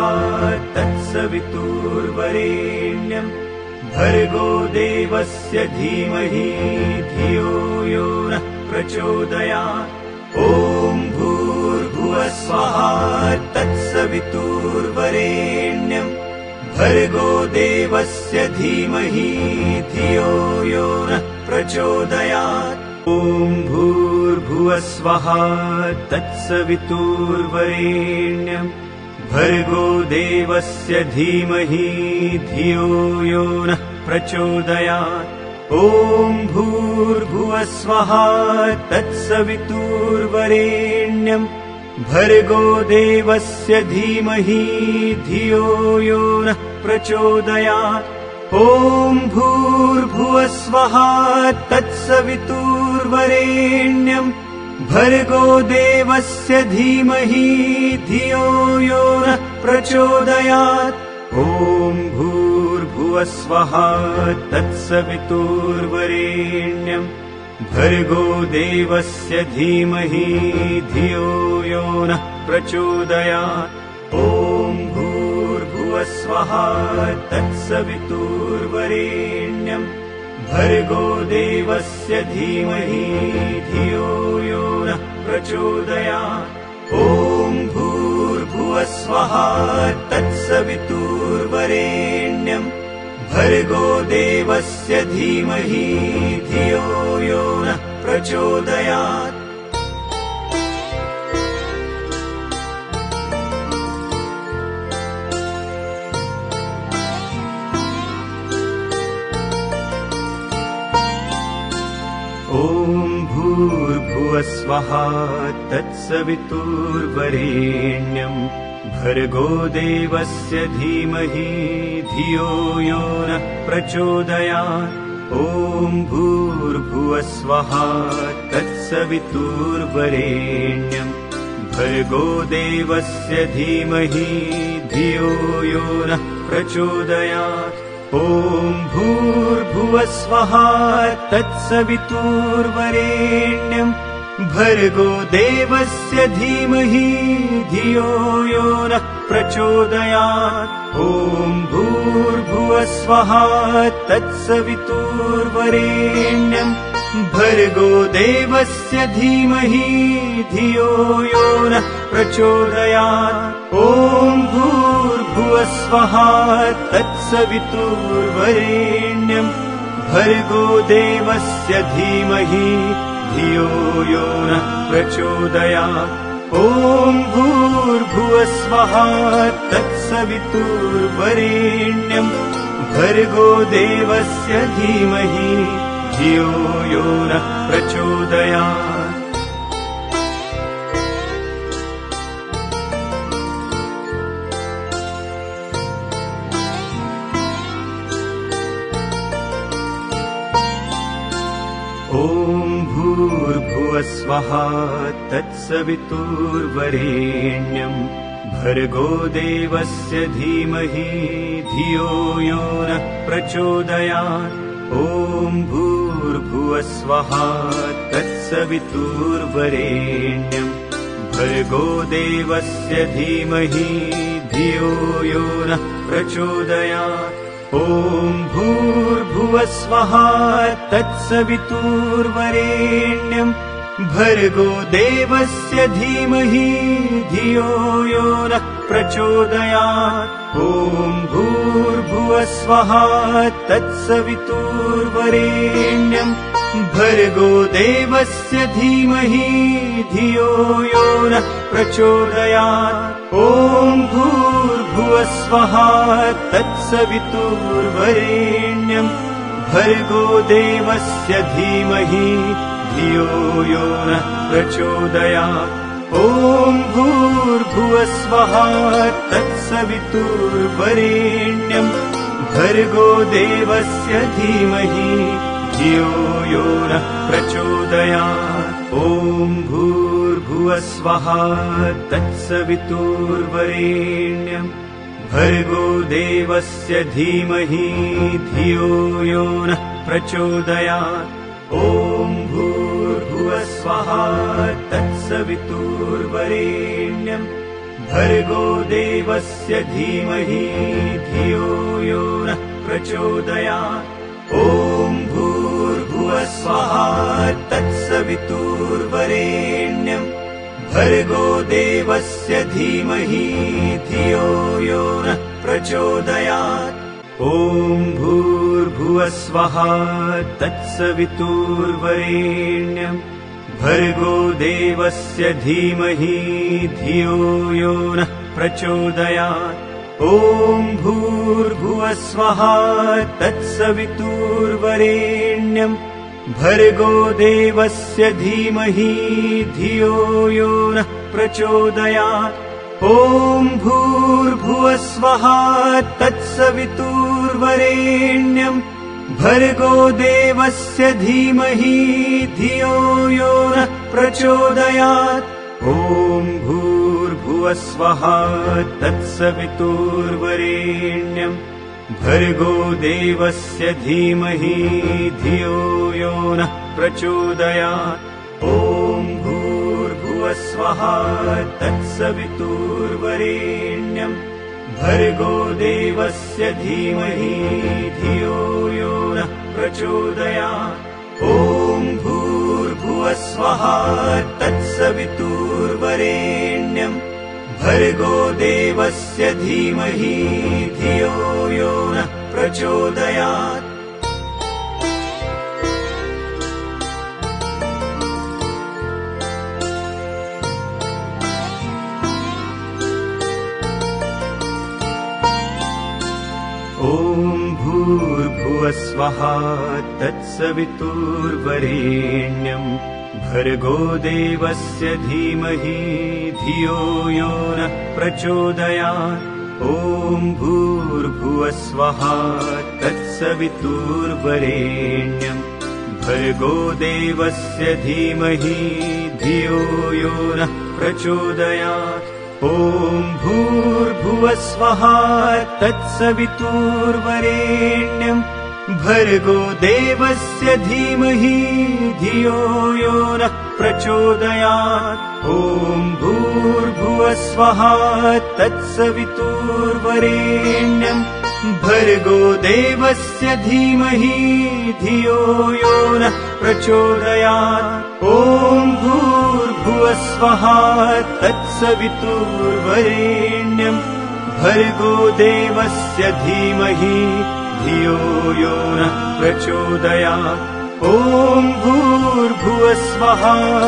तत्सवितुर्वरेण्यं भर्गो देवस्य धीमहि धियो यो नः प्रचोदयात्। ॐ भूर्भुवस्वः तत्सवितुर्वरेण्यं भर्गो देवस्य धीमहि धियो यो नः प्रचोदयात्। ॐ भूर्भुवस्वः तत्सवितुर्वरेण्यं भर्गो देवस्य धीमहि धियो यो नः प्रचोदयात्। ॐ भूर्भुवस्वः तत्सवितुर्वरेण्यं भर्गो देवस्य धीमहि धियो यो नः प्रचोदयात्। ॐ भूर्भुवस्वः तत्सवितुर्वरेण्यं भर्गो देवस्य धीमहि धियो यो नः प्रचोदयात्। ॐ भूर्भुवस्वः तत्सवितुर्वरेण्यं भर्गो देवस्य धीमहि धियो यो नः प्रचोदयात्। ॐ भूर्भुवस्वः तत्सवितुर्वरेण्यं भर्गो देवस्य धीमहि धियो यो नः प्रचोदयात्। ॐ भूर्भुवस्वः तत्सवितुर्वरेण्यं भर्गो देवस्य धीमहि धियो यो नः प्रचोदयात्। ॐ भूर्भुवस्वः तत्सवितुर्वरेण्यं भर्गो देवस्य धीमहि धियो यो नः प्रचोदयात्। ॐ भूर्भुवस्वः तत्सवितुर्वरेण्यं भर्गो देवस्य धीमहि धियो यो नः प्रचोदयात्। ॐ भूर्भुवस्वः तत्सवितुर्वरेण्यं भर्गो देवस्य धीमहि धियो यो नः प्रचोदयात्। ॐ भूर्भुवस्वः तत्सवितुर्वरेण्यं भर्गो देवस्य धीमहि धियो यो नः प्रचोदयात्। ॐ भूर्भुवस्वः तत्सवितुर्वरेण्यं भर्गो देवस्य धीमहि धियो यो नः प्रचोदयात्। ॐ भूर्भुवस्वः तत्सवितुर्वरेण्यं भर्गो देवस्य धीमहि धियो यो नः प्रचोदयात्। ॐ भूर्भुवस्वः तत्सवितुर्वरेण्यं भर्गो देवस्य धीमहि धियो यो नः प्रचोदयात्। ॐ भूर्भुवस्वः तत्सवितुर्वरेण्यं भर्गो देवस्य धीमहि धियो यो नः प्रचोदयात्। ॐ भूर्भुवस्वः तत्सवितुर्वरेण्यं भर्गो देवस्य धीमहि धियो यो नः प्रचोदयात्। ॐ भूर्भुवस्वः तत्सवितुर्वरेण्यं भर्गो देवस्य धीमहि धियो यो नः प्रचोदयात्। ॐ भूर्भुवस्वः तत्सवितुर्वरेण्यं भर्गो देवस्य धीमहि धियो यो नः प्रचोदयात्। ॐ भूर्भुवस्वः तत्सवितुर्वरेण्यं भर्गो देवस्य धीमहि धियो यो नः प्रचोदयात्। ॐ भूर्भुवस्वः तत्सवितुर्वरेण्यं भर्गो देवस्य धीमहि धियो यो नः प्रचोदयात्। ॐ भूर्भुवस्वः तत्सवितुर्वरेण्यं भर्गो देवस्य धीमहि धियो यो नः प्रचोदयात्। ॐ भूर्भुवस्वः तत्सवितुर्वरेण्यं भर्गो देवस्य धीमहि धियो यो नः प्रचोदयात्। ॐ भूर्भुवस्वः तत्सवितुर्वरेण्यं भर्गो देवस्य धीमहि धियो यो नः प्रचोदयात्। ॐ भूर्भुवस्वः तत्सवितुर्वरेण्यं वरेण्यम् भर्गो देवस्य धीमहि धियो यो नः प्रचोदयात्। ॐ भूर्भुवस्वः तत्सवितुर्वरेण्यम् भर्गो देवस्य धीमहि धियो यो नः प्रचोदयात्। ॐ भूर्भुवस्वः तत्सवितुर्वरेण्यम् भर्गो देवस्य धीमहि धियो यो नः प्रचोदयात्। ॐ भूर्भुवस्वः तत्सवितुर्वरेण्यम् भर्गो देवस्य धीमहि धियो यो नः प्रचोदयात्। ॐ भूर्भुवस्वः तत्सवितुर्वरेण्यम् भर्गो देवस्य धीमहि धियो यो नः प्रचोदयात्। ॐ भूर्भुवस्वः तत्सवितुर्वरेण्यम् भर्गो देवस्य धीमहि धियो यो नः प्रचोदयात्। ॐ भूर्भुवस्वः तत्सवितुर्वरेण्यम् भर्गो देवस्य धीमहि धियो यो नः प्रचोदयात्। ॐ भूर्भुवस्वः तत्सवितुर्वरेण्यम् भर्गो देवस्य धीमहि धियो यो नः प्रचोदयात्। ॐ भूर्भुवस्वः तत्सवितुर्वरेण्यम् भर्गो देवस्य धीमहि धियो यो नः प्रचोदयात्। ॐ भूर्भुवस्वः तत्सवितुर्वरेण्यम् भर्गो देवस्य धीमहि धियो यो नः प्रचोदयात्। ॐ भूर्भुवस्वः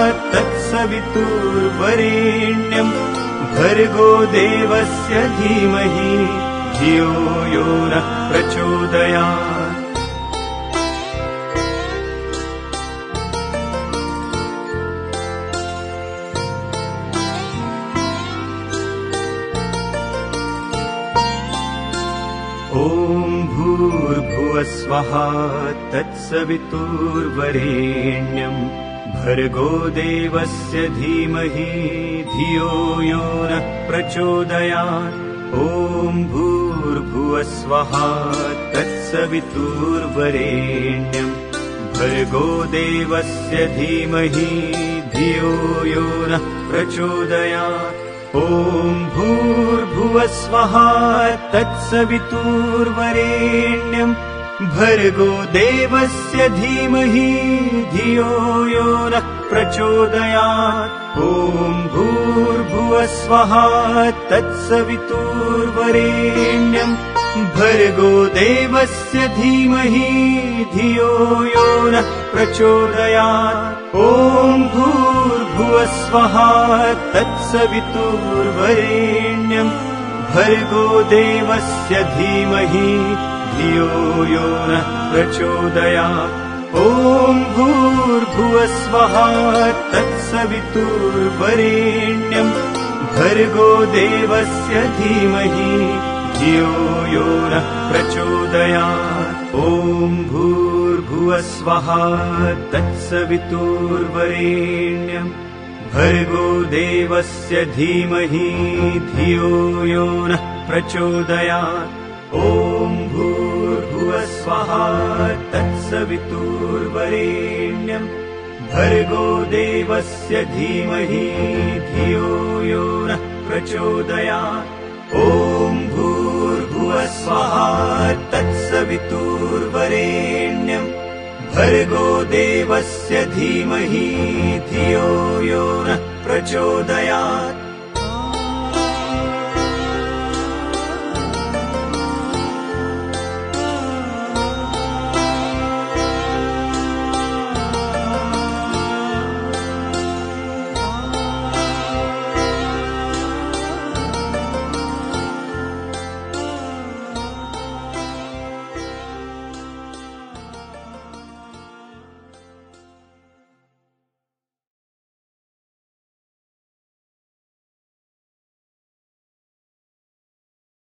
तत्सवितुर्वरेण्यम् भर्गो देवस्य धीमहि धियो यो नः प्रचोदयात्। ॐ भूर्भुवस्वः तत्सवितुर्वरेण्यम् भर्गो देवस्य धीमहि धियो यो नः प्रचोदयात्। ॐ भूर्भुवस्वः तत्सवितुर्वरेण्यम् भर्गो देवस्य धीमहि धियो यो नः प्रचोदयात्। ॐ भूर्भुवस्वः तत्सवितुर्वरेण्यम् भर्गो देवस्य धीमहि धियो यो नः प्रचोदयात्। ॐ भूर्भुवस्वः तत्सवितुर्वरेण्यम् भर्गो देवस्य धीमहि धियो यो नः प्रचोदयात्। ॐ भूर्भुवस्वः तत्सवितुर्वरेण्यम् भर्गो देवस्य धीमहि धियो यो नः प्रचोदयात्। ॐ भूर्भुवस्वः तत्सवितुर्वरेण्यम् भर्गो देवस्य धीमहि धियो यो नः प्रचोदयात्। ॐ भूर्भुवस्वः तत्सवितुर्वरेण्यम् भर्गो देवस्य धीमहि धियो यो नः प्रचोदयात्। ॐ भूर्भुवस्वः तत्सवितुर्वरेण्यम् भर्गो देवस्य धीमहि धियो यो नः प्रचोदयात्। ॐ भूर्भुवस्वः तत्सवितुर्वरेण्यम् भर्गो देवस्य धीमहि धियो यो नः प्रचोदयात्।